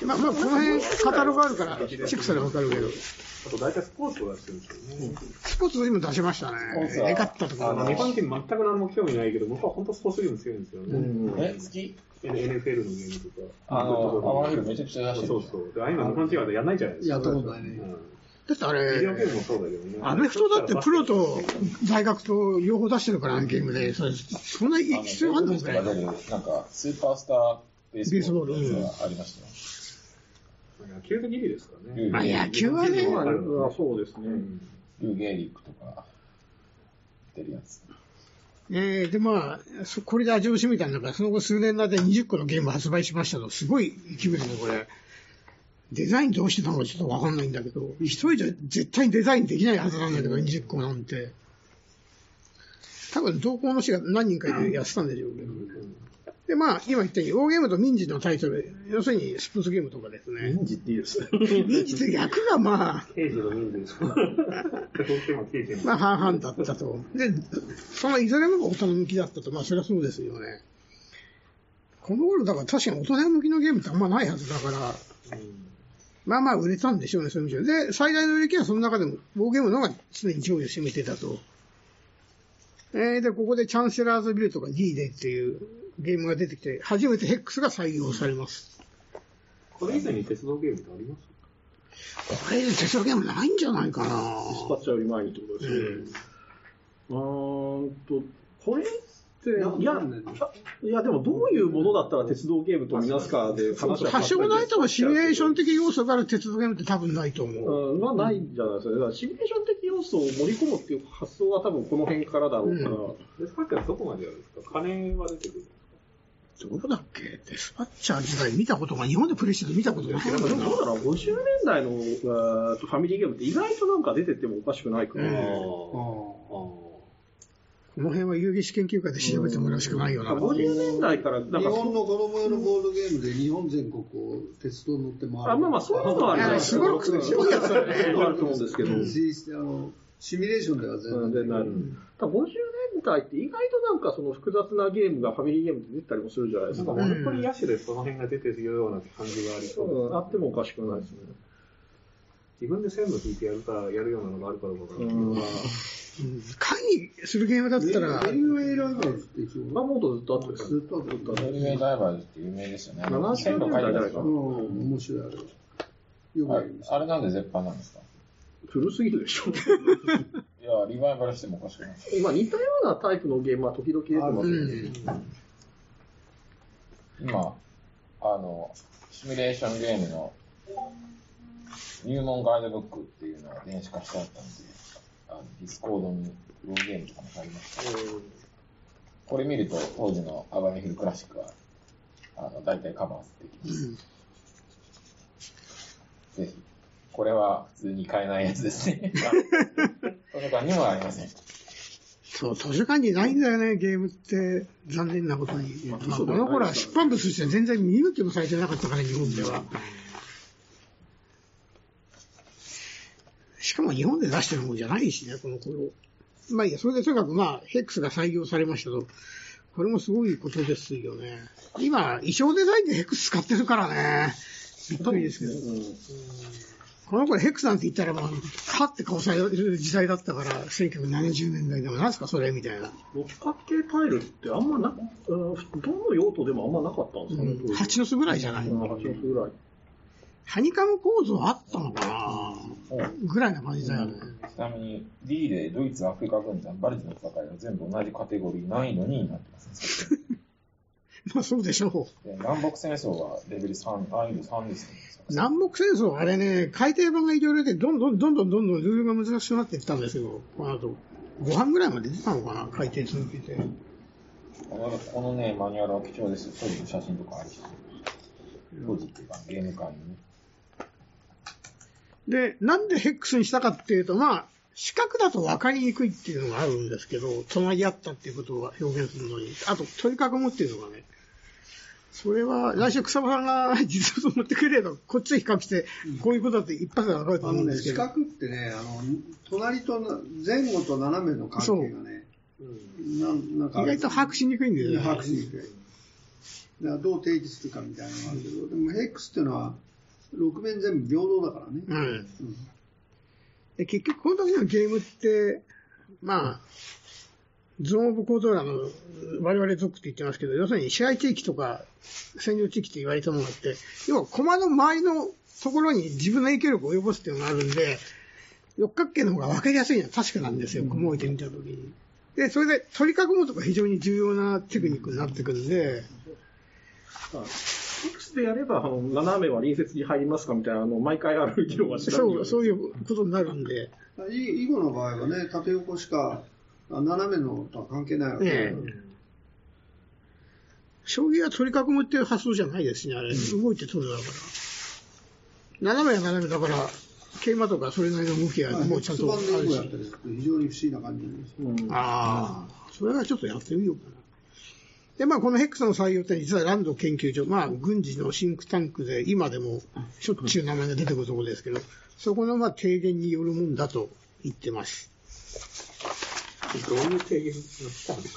Speaker 1: まあまあ、この辺、カタログあるから、チェックしたらわかるけど。
Speaker 5: あと大体スポーツを出してるんですよね。
Speaker 1: スポーツにも出しましたね。えかったところ。
Speaker 5: 日本人全く何も興味ないけど、僕は本当スポーツゲーム強いんですよね。
Speaker 3: うん、え、好き
Speaker 5: エヌエフエルのゲームとか。
Speaker 3: あの、アワーフィルめちゃくちゃ出してる。
Speaker 5: そうそう。で、ああいうの日本人はやんないじゃないですか。
Speaker 4: やったことないね。
Speaker 1: だってあれ、
Speaker 5: ビデオゲームもそうだけどね。
Speaker 1: アメフトだってプロと大学と両方出してるからね、ゲームで。そ, そんな必要あるのかね。
Speaker 3: なんか、スーパースターベースボールがありましたよ。
Speaker 5: 野球のギリですからね。
Speaker 1: まあ野球はね。
Speaker 2: そうですね。
Speaker 3: ルーゲーリックとか、出るやつ。
Speaker 1: えー、でまあ、これで味を占めたんだから、その後数年の間ににじゅっこのゲーム発売しましたと、すごい勢いですね、これ。デザインどうしてたのかちょっとわかんないんだけど、一人じゃ絶対にデザインできないはずなんだけど、にじゅっこなんて。多分同行の人が何人かいてやってたんでしょうけど。で、まあ、今言ったように、大ゲームと民事のタイトル、要するにスポーツゲームとかですね。
Speaker 2: 民事っていいですね。
Speaker 1: 民事って役がまあ、
Speaker 5: 刑事の民事ですか。どうしても刑事
Speaker 1: まあ、半々だったと。で、そのいずれも大人向きだったと、まあ、それはそうですよね。この頃だから確かに大人向きのゲームってあんまないはずだから、うんまあまあ売れたんでしょうね、そういう意味で。で、最大の売れ行きはその中でも、ウォーゲームの方が常に上位を占めてたと。えー、で、ここでチャンセラーズビルとか D デーっていうゲームが出てきて、初めてヘックスが採用されます。
Speaker 5: これ以前に鉄道ゲームってあります？
Speaker 1: これ以前鉄道ゲームないんじゃないかな。
Speaker 2: ディスパッチャーより前にってことですね。うん、ーんと、これ、 いや、いやでもどういうものだったら鉄道ゲームとみなすかで話は
Speaker 1: 多少ないともシミュレーション的要素がある鉄道ゲームって多分ないと思う。
Speaker 2: うん、まあないんじゃないですか。だからシミュレーション的要素を盛り込むっていう発想は多分この辺からだろうから。うん、
Speaker 5: デスパッチャーどこまでやるんですか？金は出てくるんですか？
Speaker 1: どこだっけ？デスパッチャー時代見たことが、日本でプレイしてて見たことがない。
Speaker 2: どうだろう、ごじゅうねんだいのファミリーゲームって意外となんか出てってもおかしくないから。うん、あ
Speaker 1: この辺は遊戯史研究会で調べてもらうしかないよな。
Speaker 2: ごじゅうねんだいからなんか
Speaker 4: 日本の子供用のボードゲームで日本全国を鉄道乗って回る。
Speaker 2: あ、まあまあそういうのはある。
Speaker 1: すごくすごいやつだね。
Speaker 2: あると思うんですけど。
Speaker 4: あのシミュレーションでは全然ない。
Speaker 2: ただごじゅうねんだいって意外となんかその複雑なゲームがファミリーゲームで出たりもするじゃないですか。
Speaker 5: モノポリ野手でその辺が出てるような感じがありそう。
Speaker 2: うん、あってもおかしくないですね。
Speaker 5: 自分で線路引いてやるから、やるようなのがあるから僕は。うん
Speaker 1: 会議するゲームだったら、
Speaker 4: エリウェイライバーズって一応、
Speaker 2: まあもっとずっとあった
Speaker 4: ずっとあった。
Speaker 3: エリウェイライバーズって有名ですよね。
Speaker 2: ななじゅうねんだいじゃないか。
Speaker 4: うん、面白いあれ。よく
Speaker 3: あれ、あれなんで絶版なんですか？
Speaker 2: 古すぎるでしょ。
Speaker 3: いや、リバイバルしてもおかしくない。
Speaker 2: 今似たようなタイプのゲームは時々出てますよね。
Speaker 3: 今、あの、シミュレーションゲームの入門ガイドブックっていうのが電子化してあったんで、あのディスコードにプロゲームとかもありました。これ見ると当時のアバメヒルクラシックはあの大体カバーできます。うん、ぜひ。これは普通に買えないやつですね。その他にもありません。
Speaker 1: そう、図書館にないんだよね、ゲームって。残念なことに。まあ、この頃は出版物として全然見向きもされてなかったから、日本では。しかも日本で出してるもんじゃないしね、この頃。まあいいや、それでとにかくまあ、ヘックスが採用されましたと。これもすごいことですよね。今、衣装デザインでヘックス使ってるからね。びっくりですけど。うん、この頃ヘックスなんて言ったら、まあ、カって顔される時代だったから、せんきゅうひゃくななじゅうねんだいでも、なんすかそれみたいな。
Speaker 2: 六角形タイルってあんまな、どの用途でもあんまなかったんですかね。
Speaker 1: うん、蜂の巣ぐらいじゃないの。
Speaker 2: 蜂の巣ぐらい。
Speaker 1: ハニカム構造あったのかなぐらいな感じだよね。
Speaker 3: ちなみに D でドイツ、アフリカ軍団、バルチの戦いは全部同じカテゴリー、難易度になってますね。
Speaker 1: まあそうでしょう。
Speaker 3: で南北戦争はレベルさん、難易度さんですね。
Speaker 1: 南北戦争あれね、改訂版がいろいろでどんどんどんどんどんどんルールが難しくなっていったんですよ。この後、ごはんぐらいまで出たのかな改訂続けて。
Speaker 3: この、このね、マニュアルは貴重ですよ。当時の写真とかあるし。当時っていうか、ゲーム会にね。
Speaker 1: で、なんでヘックスにしたかっていうと、まあ、四角だと分かりにくいっていうのがあるんですけど、隣り合ったっていうことを表現するのに、あと、取り囲むっていうのがね、それは、来週草場さんが実物を持ってくれれば、こっちで比較して、こういうことだって一発で分かると思うんですけど。
Speaker 4: あのね、四角ってね、あの、隣と前後と斜めの関係がね、
Speaker 1: ななんか意外と把握しにくいんだよね。
Speaker 4: 把握しにくい。だからどう定義するかみたいなのがあるけど、でもヘックスっていうのは、ろく面全部平等だからね。うん。うん、
Speaker 1: で結局、この時のゲームって、まあ、ゾーンオブコードラの我々族って言ってますけど、要するに支配地域とか占領地域と言われたものがあって、要は駒の周りのところに自分の影響力を及ぼすっていうのがあるんで、六角形の方が分かりやすいのは確かなんですよ、駒を置いてみたときに。で、それで取り囲むとか非常に重要なテクニックになってくるんで、
Speaker 2: X でやれば、あの、斜めは隣接に入りますかみたいな、あの、毎回ある議論はしないそう、
Speaker 1: そういうことになるんで。
Speaker 4: 囲碁の場合はね、縦横しか、斜めのとは関係ないわけだ、ね、
Speaker 1: 将棋は取り囲むっていう発想じゃないですね、あれ。うん、動いて取るだから。斜めは斜めだから、桂馬とかそれなりの向きはもうちゃんとあるし。
Speaker 4: やったりすると非常に不思議な感じです、
Speaker 1: うん、ああ、それはちょっとやってみようかな。で、まあ、このヘックスの採用って実はランド研究所、まあ、軍事のシンクタンクで今でもしょっちゅう名前が出てくるところですけど、そこのまあ提言によるもんだと言ってます。
Speaker 5: どういう提言をしたんですか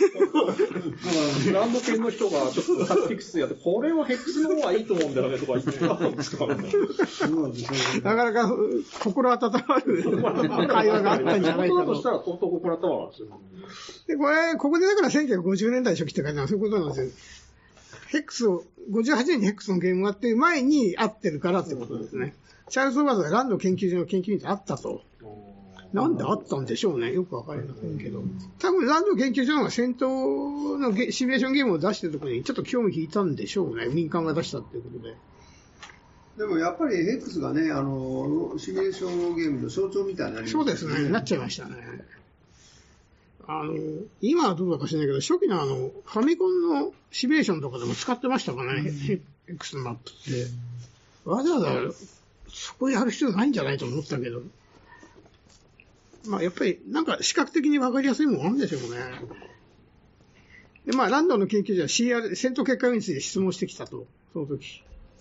Speaker 2: ランド研の人がちょっとタクティクスやって、これはヘックスの方がいいと思うんだよねとか言ってたんですかね。
Speaker 1: なかなか心温まる会話があったんじゃないかと。
Speaker 2: だとしたら相当心温まるんですよ。
Speaker 1: で、これ、ここでだからせんきゅうひゃくごじゅうねんだい初期って書いてあるそういうことなんですよ。ヘックスを、ごじゅうはちねんにヘックスのゲームがあって前に合ってるからってことですね。チャールズ・オバーズがランド研究所の研究員と会ったと。 なんであったんでしょうね。よくわかりませんけど。多分、ランド研究所の方が戦闘のシミュレーションゲームを出してるところにちょっと興味引いたんでしょうね。民間が出したっていうことで。
Speaker 4: でもやっぱり X がね、あの、シミュレーションゲームの象徴みたいになりましたね。
Speaker 1: そうですね。なっちゃいましたね。あの、今はどうだか知らないけど、初期のあの、ファミコンのシミュレーションとかでも使ってましたからね。うん、X のマップって。わざわざ、そこでやる必要ないんじゃないと思ったけど。まあ、やっぱり、なんか視覚的に分かりやすいものあるんでしょうね。で、まあ、ランドの研究所は シーアール、戦闘結果について質問してきたと。その時。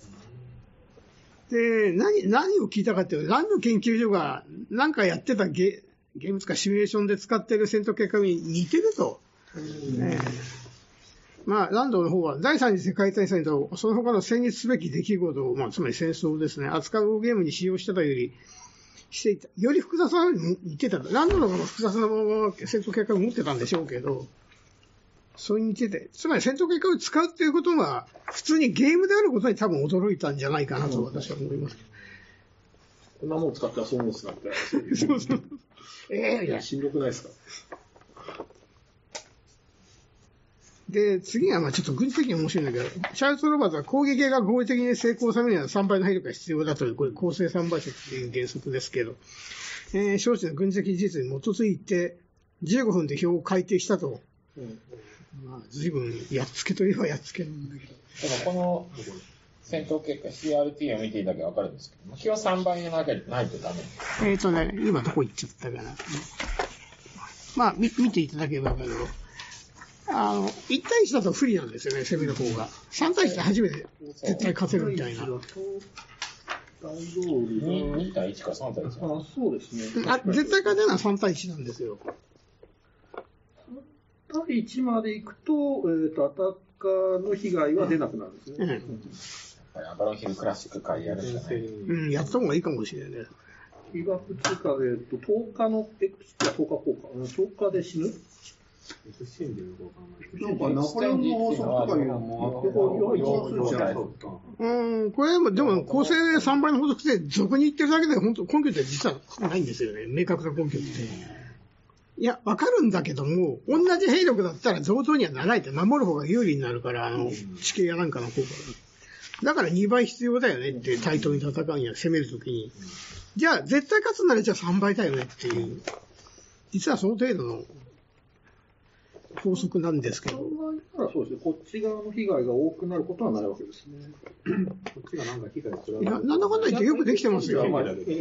Speaker 1: で、何、何を聞いたかっていうと、ランド研究所がなんかやってたゲ、ゲームとかシミュレーションで使ってる戦闘結果に似てると。ね、まあ、ランドの方は第三次世界大戦とその他の戦慄すべき出来事を、まあ、つまり戦争ですね、扱うゲームに使用してたより、していた。より複雑なのに似てた。ランドの方が複雑なものが戦闘結果を持ってたんでしょうけど、それに似てて、つまり戦闘結果を使うっていうことは、普通にゲームであることに多分驚いたんじゃないかなと私は思います。
Speaker 2: こんなもん使って遊ぶんですなんて。
Speaker 1: そうそう。ええ
Speaker 2: いや、しんどくないですか。
Speaker 1: で、次はまあちょっと軍事的に面白いんだけど、チャールズ・ロバーツは攻撃が合理的に成功するにはさんばいの兵力が必要だという、これ公正さんばい説っていう原則ですけど、えー、招致の軍事的事実に基づいて、じゅうごふんで表を改定したと。うんまあ、随分やっつけといえばやっつけなんだけど。
Speaker 3: でもこの戦闘結果 シーアールティー を見ていただけわかるんですけど、目標さんばいの中にないとダメ。
Speaker 1: えっとね、今どこ行っちゃったかな。まあ、見見ていただければわかるけど、あの、いち対いちだと不利なんですよね、攻めの方が。さん対いちで初めて絶対勝てるみたいな。
Speaker 3: に対いちかさん対いち。
Speaker 2: あ、そうですね。
Speaker 1: あ、絶対勝てるのはさん対いちなんですよ。
Speaker 2: さん対いちまで行くと、えっと、アタッカーの被害は出なくなるんですね。うん。やっ
Speaker 3: ぱりアバロンヒルクラシック会やるしかない。
Speaker 1: うん、やった方がいいかもしれないね。
Speaker 2: 被爆通貨、えっと、とおかの X かとおか効果。とおかで死ぬ
Speaker 4: なんか、ナポレオンの法則とかいうのもあって、
Speaker 1: うん、これも、でも、構成さんばいの法則って俗に言ってるだけで、本当根拠って実はないんですよね。明確な根拠って。いや、わかるんだけども、同じ兵力だったら増増にはならないって、守る方が有利になるから、あの、地形やなんかの効果が。だからにばい必要だよねって、対等に戦うには攻めるときに。じゃあ、絶対勝つならじゃあさんばいだよねっていう。実はその程度の法則なんですけど。
Speaker 2: そうですね。こっち側の被害が多くなることはないわけですね。
Speaker 5: こっちがなんか被害する。
Speaker 1: いや、なんだかんだ言ってよくできてますよ。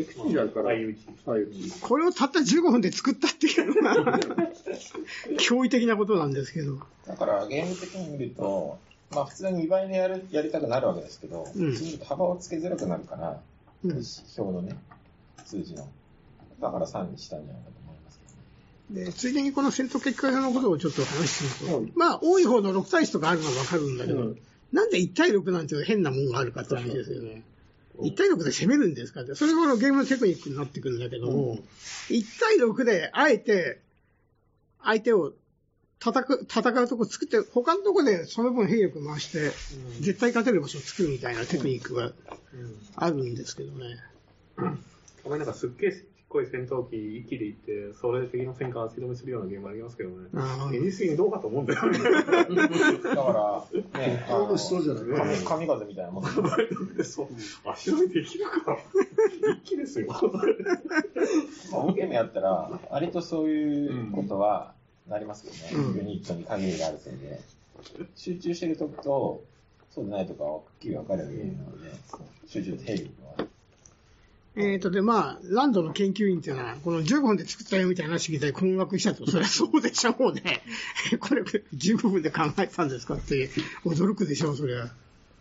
Speaker 1: これをたったじゅうごふんで作ったっていうのが、驚異的なことなんですけど。
Speaker 3: だからゲーム的に見ると、まあ普通ににばいでやる、やりたくなるわけですけど、うん、そうすると幅をつけづらくなるから、うん、表のね、数字の。だからさんにしたんじゃないかと思いますけどね。
Speaker 1: で、ついでにこの戦闘結果のことをちょっと話すると、うん、まあ多い方のろく対いちとかあるのはわかるんだけど、うん、なんでいち対ろくなんていう変なもんがあるかって話ですよね。いち対ろくで攻めるんですかって。それがこのゲームのテクニックになってくるんだけども、うん、いち対ろくであえて相手を叩く、戦うとこ作って、他のとこでその分兵力回して、絶対勝てる場所を作るみたいなテクニックがあるんですけどね。
Speaker 5: ごめんなんかすっげえちっこい戦闘機一気で行って、それ敵の戦艦を足止めするようなゲームありますけどね。現実的にどうかと思うんだよね。だから、
Speaker 3: ね、あの、そうじゃない神風みたいなもん。
Speaker 5: そう。足止めできるか。一気ですよ。
Speaker 3: オンゲームやったら、割とそういうことは、なりますよね。ユニットに限りがあるせいで。集中してるときと、そうでないとかはっきり分かるゲームなので、集中と兵力は。
Speaker 1: えっと、で、まあ、ランドの研究員っていうのは、このじゅうごふんで作ったよみたいな話聞いたり困惑したと、それはそうでしょうね。これ、じゅうごふんで考えてたんですかって驚くでしょう、それは。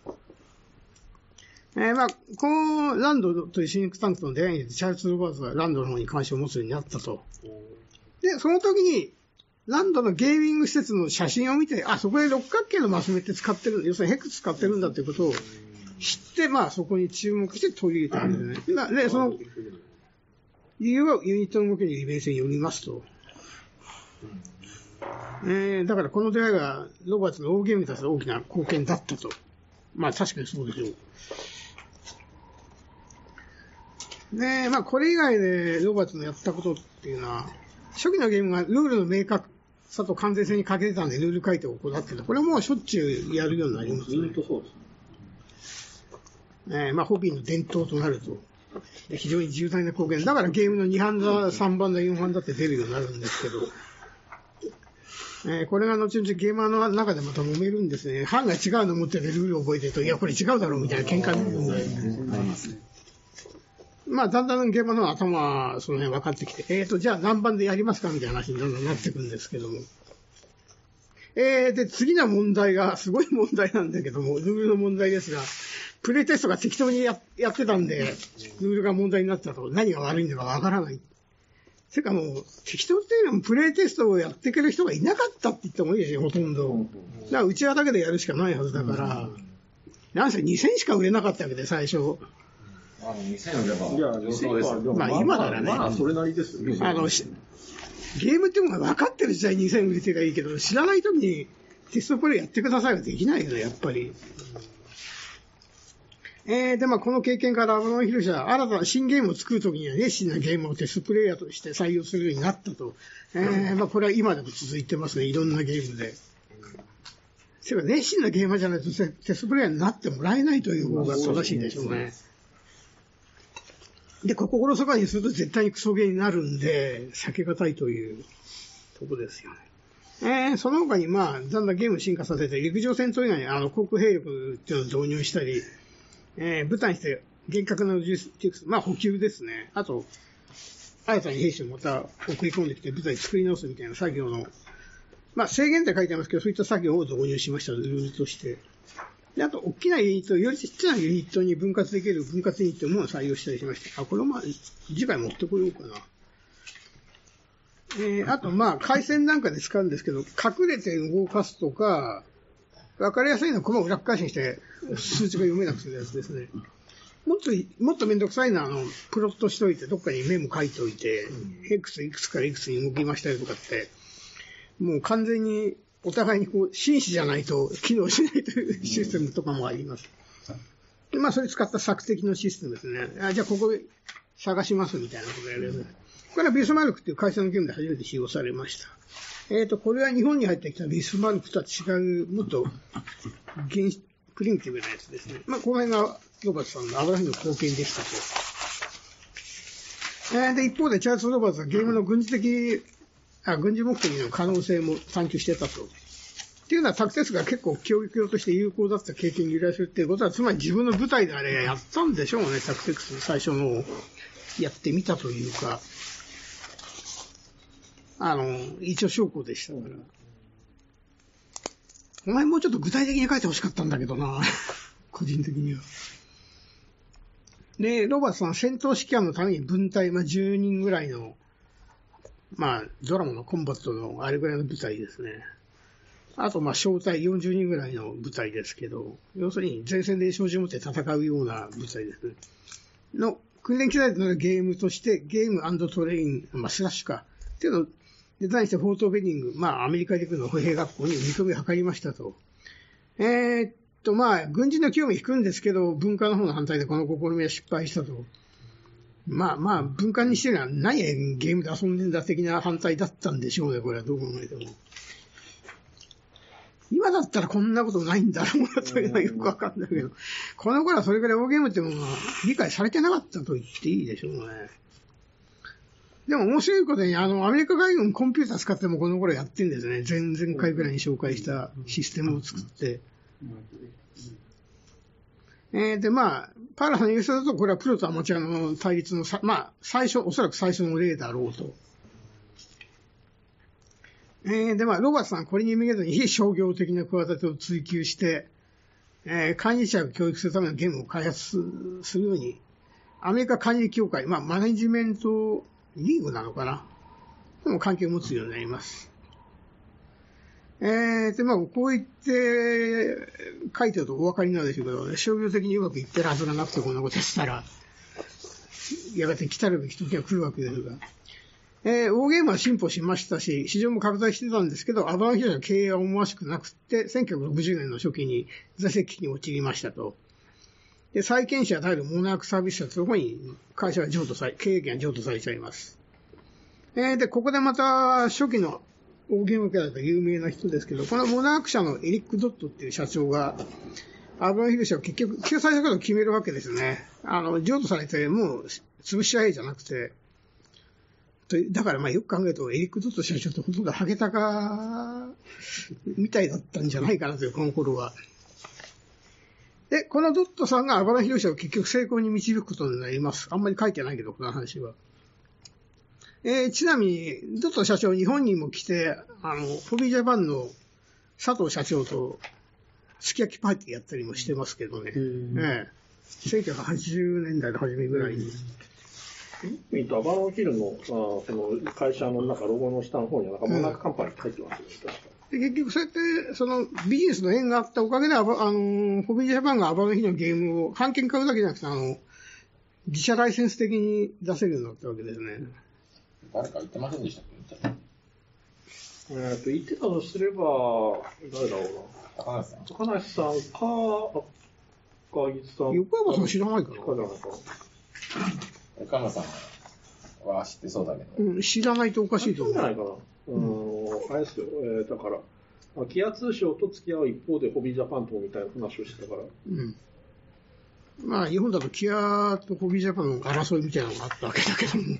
Speaker 1: えー、まあ、このランドというシンクタンクとの出会いに、チャールズ・ロバーツがランドの方に関心を持つようになったと。で、その時に、ランドのゲーミング施設の写真を見て、あ、そこで六角形のマス目って使ってる、要するにヘックス使ってるんだっていうことを知って、まあそこに注目して取り入れたんですね。で、その理由はユニットの動きに利便性によりますと。えー、だからこの出会いがロバーツの大ゲームに対する大きな貢献だったと。まあ確かにそうでしょう。 で、まあこれ以外でロバーツのやったことっていうのは、初期のゲームがルールの明確さと完全性に欠けてたんでルール改定を行ってた。これはもうしょっちゅうやるようになりますね。
Speaker 2: ずっとそうです
Speaker 1: ね。えー、まあホビーの伝統となると。非常に重大な貢献。だからゲームのにばんだ、さんばんだ、よんばんだって出るようになるんですけど、えー、これが後々ゲーマーの中でまた揉めるんですね。班が違うの持っててルールを覚えてると、いや、これ違うだろうみたいな喧嘩になるんで。まあ、だんだんゲーマーの頭、その辺分かってきて、えーと、じゃあ何番でやりますかみたいな話にどんどんなっていくんですけども。えー、で、次の問題が、すごい問題なんだけども、ルールの問題ですが、プレイテストが適当に や, やってたんで、ルールが問題になったと、何が悪いんだか分からない。それかもう、適当っていうのもプレイテストをやっていける人がいなかったって言ってもいいですよ、ほとんど。だから、うちわだけでやるしかないはずだから、なんせにせんしか売れなかったわけで、最初。
Speaker 3: あの、にせん売れば、予想です。
Speaker 1: まあ、今ならね。
Speaker 2: まあ、それなりですよ。
Speaker 1: あの、ゲームっていうのが分かってる時代にせん売れてがいいけど、知らない時にテストプレイやってくださいはできないよね、やっぱり。えー、で、まあ、この経験からアバロンヒル社、新たな新ゲームを作るときには熱心なゲームをテストプレイヤーとして採用するようになったと。えー、まあ、これは今でも続いてますね、いろんなゲームで。それから熱心なゲーマーじゃないとテストプレイヤーになってもらえないという方が正しいでしょうね。で、心そかにすると絶対にクソゲーになるんで、避けがたいというとこですよね。えー、その他にまあ、だんだんゲームを進化させて、陸上戦闘以外にあの、航空兵力っていうのを導入したり、えー、部隊にして厳格なロジスティクス、まあ補給ですね。あと、新たに兵士をまた送り込んできて部隊作り直すみたいな作業の、まあ制限って書いてありますけど、そういった作業を導入しました、ルールとして。で、あと、大きなユニット、よりちっちゃなユニットに分割できる分割ユニットも採用したりしました。あ、これをまあ、次回持ってこようかな。えー、あと、まあ、回線なんかで使うんですけど、隠れて動かすとか、わかりやすいのは、コマを裏返しにして、数値が読めなくするやつですね。もっと、もっとめんどくさいのは、あの、プロットしといて、どっかにメモ書いておいて、うん、X いくつからいくつに動きましたよとかって、もう完全に、お互いにこう、紳士じゃないと機能しないというシステムとかもあります。で、まあ、それ使った索敵のシステムですね。あ、じゃあここで探しますみたいなことをやるやつ。これはビスマルクっていう会社のゲームで初めて使用されました。えっと、これは日本に入ってきたビスマルクとは違う、もっと、原始、プリミティブなやつですね。まあ、この辺がロバーツさんの油ひの貢献でしたと。えー、で、一方でチャールズ・ロバーツはゲームの軍事的、あ、軍事目的の可能性も探求してたと。っていうのはタクティクスが結構教育用として有効だった経験に由来するっていうことは、つまり自分の部隊であれやったんでしょうね、タクティクス最初のをやってみたというか、あの、一応証拠でしたから。お前もうちょっと具体的に書いてほしかったんだけどな、個人的には。で、ロバートさん、戦闘指揮官のために分隊、まあ、じゅうにんぐらいの、まあ、ドラマのコンバットのあれぐらいの部隊ですね。あと、まあ、小隊よんじゅうにんぐらいの部隊ですけど、要するに前線で照準を持って戦うような部隊ですね。の、訓練機材となるゲームとして、ゲーム&トレイン、まあ、スラッシュか。っていうのをデザインしてフォートベニング、まあ、アメリカ陸の歩兵学校に認めを図りましたと。えー、っと、まあ、軍事の興味引くんですけど、文化の方の反対でこの試みは失敗したと。まあまあ、文化にしてるのは何やゲームで遊んでんだ的な反対だったんでしょうね、これはどう考えても。今だったらこんなことないんだろうなというのはよくわかんないけど、この頃はそれぐらい大ゲームってものは理解されてなかったと言っていいでしょうね。でも面白いことに、あの、アメリカ海軍コンピューター使ってもこの頃やってんですね。前々回ぐらいに紹介したシステムを作って。えー、で、まあ、パーラさんの言う人だと、これはプロとアマチュアの対立のさ、まあ、最初、おそらく最初の例だろうと。えー、で、まあ、ロバートさんこれにめげずに非商業的な企てを追求して、えー、管理者を教育するためのゲームを開発するように、アメリカ管理協会、まあ、マネジメントリーグなのかなでも関係を持つようになります。えー、で、まあ、こう言って、書いてるとお分かりになるでしょうけど、ね、商業的にうまくいってるはずがなくてこんなことしたら、やがて来たるべき時が来るわけですが。えー、大ゲームは進歩しましたし、市場も拡大してたんですけど、アバンヒルの経営は思わしくなくて、せんきゅうひゃくろくじゅうねんの初期に財政危機に陥りましたと。 で、債権者であるモナークサービス社という方に会社が譲渡され、経営権が譲渡されちゃいます。えー、で、ここでまた初期の大ゲームキャラだと有名な人ですけど、このモナーク社のエリック・ドットっていう社長が、アバロンヒル社を結局救済したことを決めるわけですね。あの、譲渡されてもう潰し合いじゃなくて、だからまあよく考えるとエリック・ドット社長ってほとんどハゲタカみたいだったんじゃないかなという、この頃は。で、このドットさんがアバロンヒル社を結局成功に導くことになります。あんまり書いてないけど、この話は。えー、ちなみに、ドット社長日本にも来て、あの、ホビージャパンの佐藤社長とすき焼きパーティーやったりもしてますけどね。ええ、せんきゅうひゃくはちじゅうねんだいの初めぐらいに。
Speaker 2: えっと、アバロンヒルの、あその会社の中、ロゴの下の方には、なんかモナークカンパニーって書いてますよね、確か。
Speaker 1: で結局そうやって、そのビジネスの縁があったおかげで、あの、ホビージャパンがアバロンヒルのゲームを、版権買うだけじゃなくて、あの、自社ライセンス的に出せるようになったわけですね。
Speaker 3: 誰か言ってませんでしたっけ？
Speaker 2: えっと、言ってたとすれば、誰だろうな。
Speaker 3: 高梨さん。
Speaker 2: 高梨さんか、赤木さん。
Speaker 1: 横山さん知らないかな？
Speaker 3: 横山さんは知ってそうだけど。
Speaker 1: うん、知らないとおかしいと思う。
Speaker 2: そうじゃないかな。うん、あれですよ。えー、だから、キア通商と付き合う一方でホビージャパンとみたいな話をしてたから。
Speaker 1: うん。まあ、日本だとキアとホビージャパンの争いみたいなのがあったわけだけども。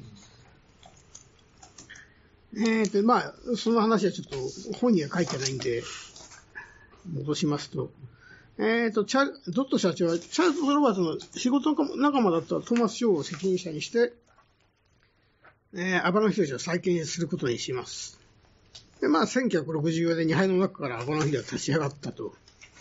Speaker 1: えーと、まあ、その話はちょっと本には書いてないんで、戻しますと。えーと、チャル、ドット社長は、チャールズ・ロバーツの仕事仲間だったトーマス・ショーを責任者にして、えー、アバロンヒル社を再建することにします。で、まあ、せんきゅうひゃくろくじゅうよねんに灰の中からアバロンヒルが立ち上がったと。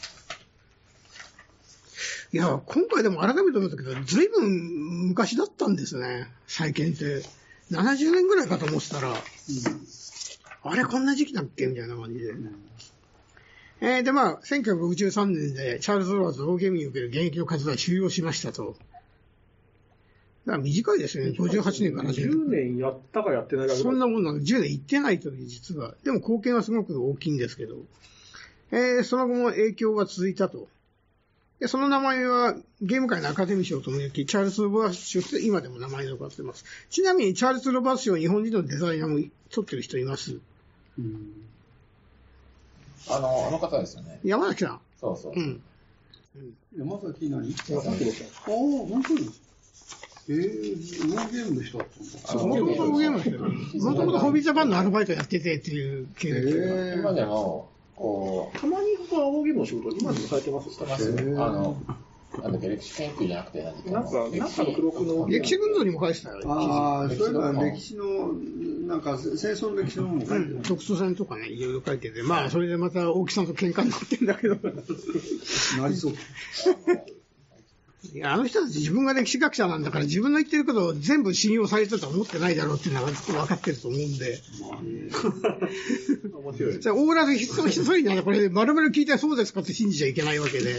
Speaker 1: いや、今回でも改めて思ったけど、ずいぶん昔だったんですね、再建って。ななじゅうねんぐらいかと思ってたら、うん、あれこんな時期だっけみたいな感じで。うん、えー、で、まあ、せんきゅうひゃくろくじゅうさんねんでチャールズ・ロバーツの大ゲームにおける現役の活動は終了しましたと。だから短いですよね、ごじゅうはちねんから
Speaker 2: じゅうねんやったかやってないかぐらい。
Speaker 1: そんなもんなんで、じゅうねん行ってないという実は。でも貢献はすごく大きいんですけど。えー、その後も影響が続いたと。で、その名前はゲーム界のアカデミー賞とも行き、チャールズ・ロバーツ賞って今でも名前が残っています。ちなみにチャールズ・ロバーツ賞日本人のデザイナーも取ってる人います。うん、
Speaker 3: あの、あの方ですよね。
Speaker 1: 山崎さん。
Speaker 3: そうそう。うん。
Speaker 4: うん、山崎何？
Speaker 2: 山崎さん。あ
Speaker 4: あ、本当に。えー、ワーゲームの人だったんだ。
Speaker 1: もともとゲームの人。もともとホビージャパンのアルバイトやっててっていう経歴。
Speaker 3: えー、今でも、こ
Speaker 2: う、たまにこう、大ゲームの仕事、今でもされてます
Speaker 3: してますね。あの、なんだっけ、歴史研究じゃなくて何か。
Speaker 2: なんか、なんかの付録の。
Speaker 1: 歴史群像にも書いてたよ。
Speaker 4: ああ、そういうのは歴史の、なんか、戦争の歴史のも書いてる。うん、
Speaker 1: 特捜戦とかね、いろいろ書いてて、まあ、それでまた大木さんと喧嘩になってんだけど。
Speaker 4: なりそう。
Speaker 1: いや、あの人たち自分が歴史学者なんだから自分の言ってることを全部信用されてるとは思ってないだろうっていうのは分かってると思うんで。
Speaker 2: 面白い。
Speaker 1: じゃあ、オーラで一人一人にはこれ、丸々聞いてそうですかって信じちゃいけないわけで。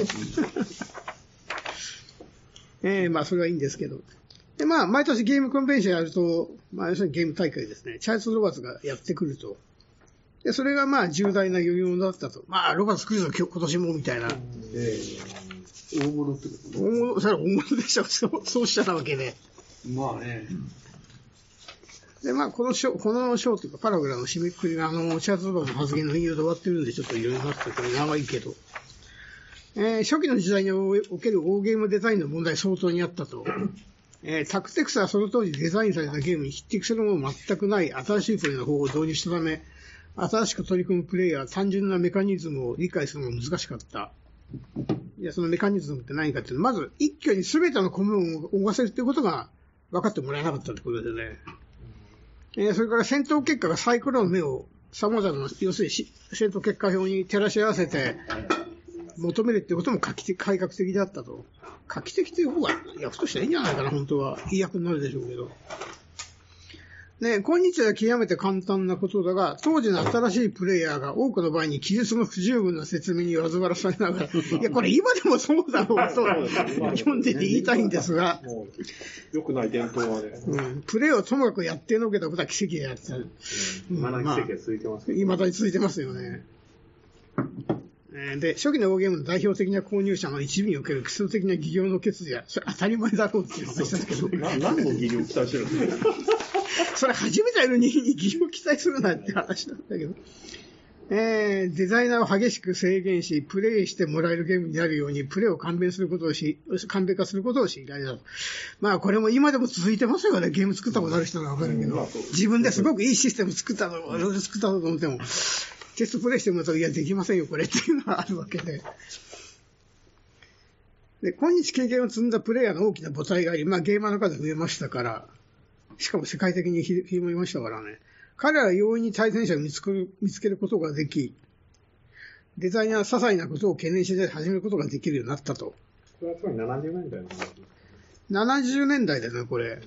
Speaker 1: ええー、まあ、それはいいんですけど。で、まあ、毎年ゲームコンベンションやると、まあ、要するにゲーム大会ですね。チャールズ・ロバーツがやってくると。で、それがまあ、重大な余裕だったと。まあ、ロバーツ来るぞ、今年も、みたいな。えー
Speaker 4: 大物ってこと
Speaker 1: 大物、それは大物でしょ。そう、そうしたわけで。
Speaker 4: まあね。
Speaker 1: で、まあ、この章、この章というか、パラグラの締めくくりが、あの、チャールズ・ロバーツの発言の引用で終わってるんで、ちょっと読みますと、これ長いけど。えー、初期の時代における大ゲームデザインの問題相当にあったと。えー、タクテクスはその当時デザインされたゲームに匹敵するもの全くない新しいプレイの方法を導入したため、新しく取り組むプレイヤーは単純なメカニズムを理解するのが難しかった。いや、そのメカニズムって何かっていうと、まず一挙に全てのコムを追わせるっていうことが分かってもらえなかったってことでね。えー、それから戦闘結果がサイコロの目を様々な、要するに戦闘結果表に照らし合わせて求めるっていうことも画期的、改革的であったと。画期的という方が、いや、ふとしたらいいんじゃないかな、本当は。いい役になるでしょうけど。ね、今日は極めて簡単なことだが、当時の新しいプレイヤーが多くの場合に記述の不十分な説明にわずわらされながら、いや、これ今でもそうだろうと、基本的に言いたいんですが、
Speaker 2: 良くない伝統はね、
Speaker 1: うん、プレイをともかくやってのけたことは奇跡でやってる。
Speaker 5: 未だに奇跡が続いてますけど、
Speaker 1: 未だに続いてますよね。 で、初期の大ゲームの代表的な購入者の一部における基礎的な技量の欠如や、それ当たり前だろうっていう話ですけど。
Speaker 2: 何の技量期待してるんですか？
Speaker 1: それ初めてやる人間に技量期待するなって話なんだけど。えー、デザイナーを激しく制限し、プレイしてもらえるゲームになるように、プレイを簡便することをし、簡便化することを知りたいだと。まあ、これも今でも続いてますよね。ゲーム作ったことある人がわかるけど、自分ですごくいいシステム作ったの、いろいろ作ったのと思っても、テストプレイしてもらうと、いや、できませんよ、これっていうのがあるわけで。で、今日経験を積んだプレイヤーの大きな母体があり、まあ、ゲーマーの数が増えましたから、しかも世界的に広めましたからね。彼らは容易に対戦者を見つける、見つけることができ、デザインや些細なことを懸念して始めることができるようになったと。
Speaker 5: これはつまりななじゅうねんだいの話ですか？
Speaker 1: ななじゅうねんだいだよね、これ。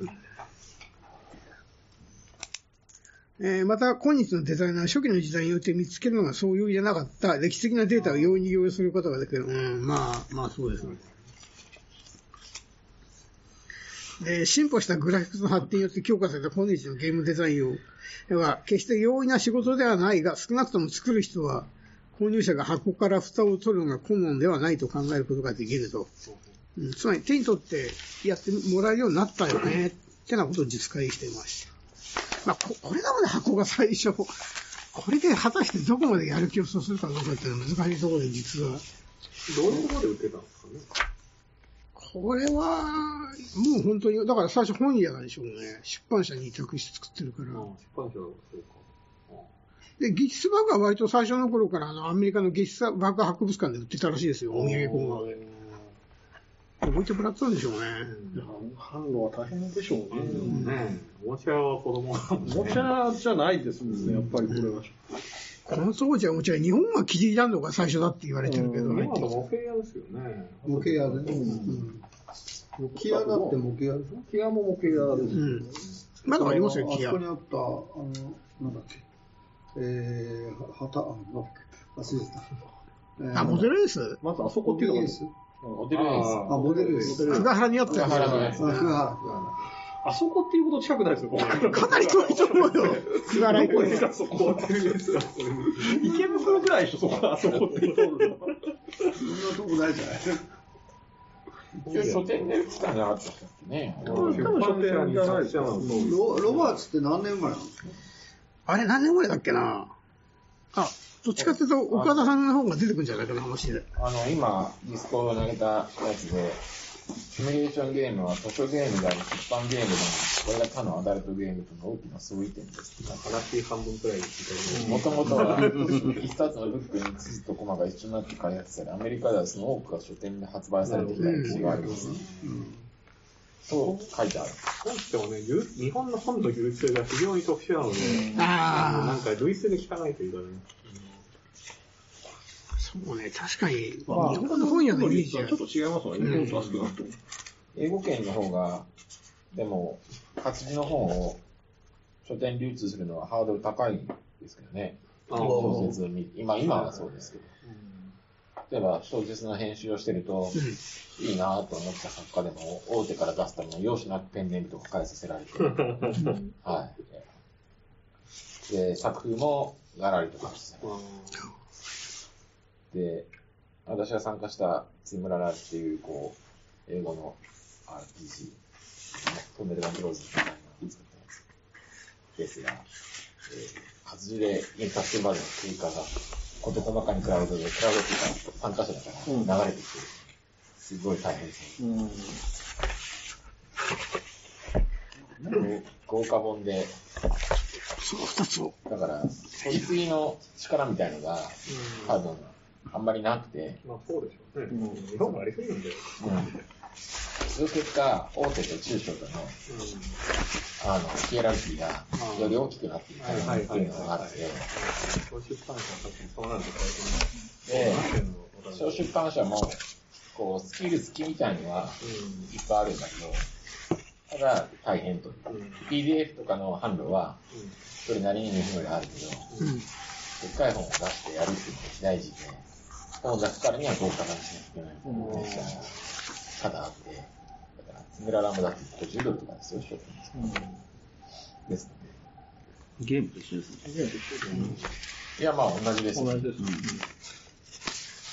Speaker 1: えー、また、今日のデザイナーは初期の時代によって見つけるのがそう容易じゃなかった歴史的なデータを容易に利用することができる。うん、まあ、まあそうですね。で、進歩したグラフィックスの発展によって強化された今日のゲームデザインを、は決して容易な仕事ではないが、少なくとも作る人は、購入者が箱から蓋を取るのが困難ではないと考えることができると。うん、つまり手に取ってやってもらえるようになったよね、ってなことを実開していました。まあ、こ, これだもんね、箱が最初。これで果たしてどこまでやる気をそうするかどうかっていうのは難しいところで、実は。
Speaker 5: どういうところで売ってたんですかね？
Speaker 1: これは、もう本当に、だから最初本屋なんでしょうね。出版社に委託して作ってるから。
Speaker 5: ああ、出版社はそうか。
Speaker 1: で、技術バグは割と最初の頃からあのアメリカの技術バグ博物館で売ってたらしいですよ、お土産コーナーで。置いてもらったんでしょうね。
Speaker 2: 販路は大変でしょうね。
Speaker 5: うんね、おもちゃは子供が、
Speaker 2: おもちゃじゃないですもんね、やっぱりこれは。
Speaker 1: この当時はおもちゃ、日本はキジランドが最初だって言われてるけど、
Speaker 5: 今の模型屋ですよね。
Speaker 4: 模型屋でね。うん。キアだって模型屋でしょ？
Speaker 2: キアも模型屋です。
Speaker 1: うん。まだありますよ、キア。
Speaker 4: あそこにあった、あの、なんだっけ。えー、はた、あ、忘れてた。
Speaker 1: えー、あ、モデルエース？
Speaker 2: まずあそこっていうのが、
Speaker 3: モデルエース。
Speaker 4: あ、モデルエース。
Speaker 1: 久ヶ原にあったよ。
Speaker 3: 久ヶ原のやつ。
Speaker 4: 久ヶ原。
Speaker 2: あそこっていうこと近くないですよ、
Speaker 1: かなり遠いと思うよ。久ヶ原行こう。
Speaker 2: そこ池袋ぐらいでしょ、そこ、あそこって。そんなとこないじゃない。
Speaker 3: 書店で売ってたんじゃなかったっけね。
Speaker 2: 多分書店じゃないですよ。
Speaker 4: ロ, ロバーツって何年前なんですか？
Speaker 1: あれ何年前だっけな。あ、どっちかっていうと岡田さんの方が出てくるんじゃないかな、話で。
Speaker 3: あの、今、ディスコを投げたやつで、シミュレーションゲームは図書ゲームであり、出版ゲームでも、これが他のアダルトゲームとの大きな相違点です。
Speaker 5: 話半分くらいですけど、
Speaker 3: もともとは、一冊のブックに地図とコマが一緒になって開発され、アメリカではその多くが書店で発売されてきた歴史がありますね。そう書いてある。
Speaker 5: 本ってもね、日本の本の流通が非常に特殊なので、
Speaker 1: ああ。
Speaker 5: なんか類似で聞かないというかね。
Speaker 1: そうね、確かに、まあ、日本の本屋のイメージは
Speaker 2: ちょっと違いますわね、日本と少なくとも。
Speaker 3: 英語圏の方が、でも、活字の本を書店流通するのはハードル高いんですけどね。小説を見今、今はそうですけど。例えば小説の編集をしてると、うん、いいなぁと思った作家でも、大手から出すための容赦なくペンネームとか返させられて、はい。で、作風もガラリとかして、で、私が参加したツムララっていう、こう、英語の アールピージー、トンネルガンブローズみたいなのを作ったやつですが、えー、活字で印刷するまでの追加が、事細かにクラウドで、クラウドっていうか参加者だから流れてきて、すごい大変です、うん、豪華本で、
Speaker 1: その二つを。
Speaker 3: だから、取り次ぎの力みたいのが、多分、あんまりなくて。
Speaker 5: まあそうでしょうね。うん、日本もありすぎるんだよ。
Speaker 3: うんその結果、大手と中小との、うん、あの、ヒエラルキーがより大きくなっていったっていうのがあって、
Speaker 5: 小出版社はそうなんです
Speaker 3: で、小出版社も、こう、スキル付きみたいのは、いっぱいあるんだけど、ただ、大変と。うん、ピーディーエフ とかの販路は、それなりに日本よりあるけど、うん、でっかい本を出してやるっていうのが大事で、本を出すからには豪華なしなきゃいけないプレッシャーがただあって、だから、ツムララもだってごじゅうドルとかですよ、商品ですから、うん。ですので。
Speaker 6: ゲームと一緒ですね。ゲームと一緒ですね。
Speaker 3: いや、まあ同じです、ね。
Speaker 2: 同じです、ね。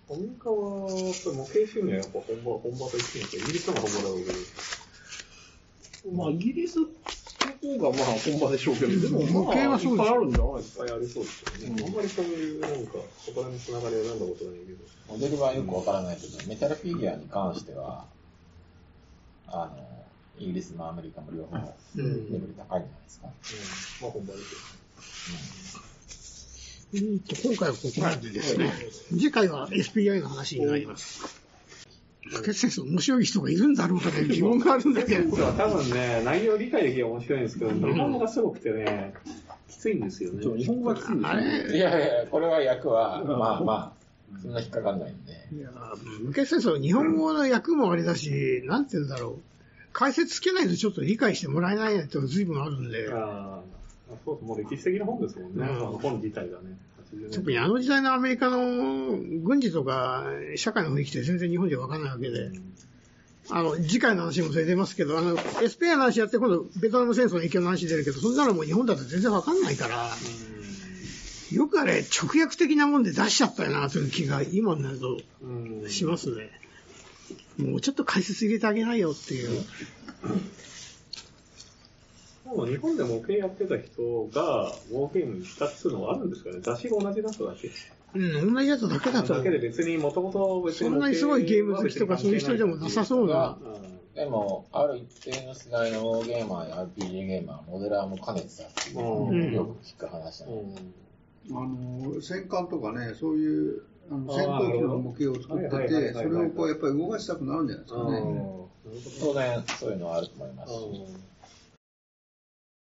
Speaker 5: アメリカは、模型収入はやっぱ本場、本場と言っていいんですけど、イギリスの方が本場だろうけど。まあ、イギリスの方がまあ本場でしょうけど、でも、模型はそうです。いっぱいあるんじゃないですか。いっぱいありそうですよね。うん、あんまりそういう、なんか、そこら辺のつながりはなんだことないけど。
Speaker 3: モデルはよくわからないけど、メタルフィギュアに関しては、あの、イギリスもアメリカも両方レベル高いんじゃないですか。
Speaker 5: うん。まあ本場ですよね。
Speaker 1: うん、と今回はここまでですね。次回は エスピーアイ の話になります。竹内先生、面白い人がいるんだろうかね、疑問があるんだけど。
Speaker 5: 多分ね、内容理解できれば面白いんですけど、日本語がすごくてね、きついんですよね。
Speaker 2: 日本語がきついんですよね。
Speaker 3: いやいや、これは訳は、まあまあ、そんな引っかかんないんで。
Speaker 1: いや、竹内先生、日本語の訳もあれだし、なんて言うんだろう。解説つけないとちょっと理解してもらえないって随分あるんで。
Speaker 5: ああ、そうです。もう歴史的な本ですもんね。うん、本自体がね。
Speaker 1: 特にあの時代のアメリカの軍事とか社会の雰囲気って全然日本じゃ分からないわけで、うん、あの、次回の話もそれ出ますけど、あの、エスピーアイ の話やって今度ベトナム戦争の影響の話出るけど、そんなのもう日本だと全然分かんないから、うん、よくあれ直訳的なもんで出しちゃったよなという気が今になるとしますね。もうちょっと解説入れてあげないよっていう。
Speaker 5: もう日本で模型やってた人が、ウォーゲームにしたっていうのはあるんですかね。雑誌が同じだっただけ。
Speaker 1: うん、同じやつだけだと。
Speaker 5: だけで別にもともと別に。
Speaker 1: そんなにすごいゲーム好きとかそういう人でもなさそうな。
Speaker 3: うん、でも、ある一定の世代のウォーゲーマーや アールピージー ゲーマー、モデラーも兼ねてたっていう、うん、よく聞く話なので、
Speaker 4: うん。あの、戦艦とかね、そういう、あの戦闘機の模型を作ってて、それをこうやっぱり動かしたくなるんじゃないですかね。
Speaker 3: 当然、そういうのはあると思いますし。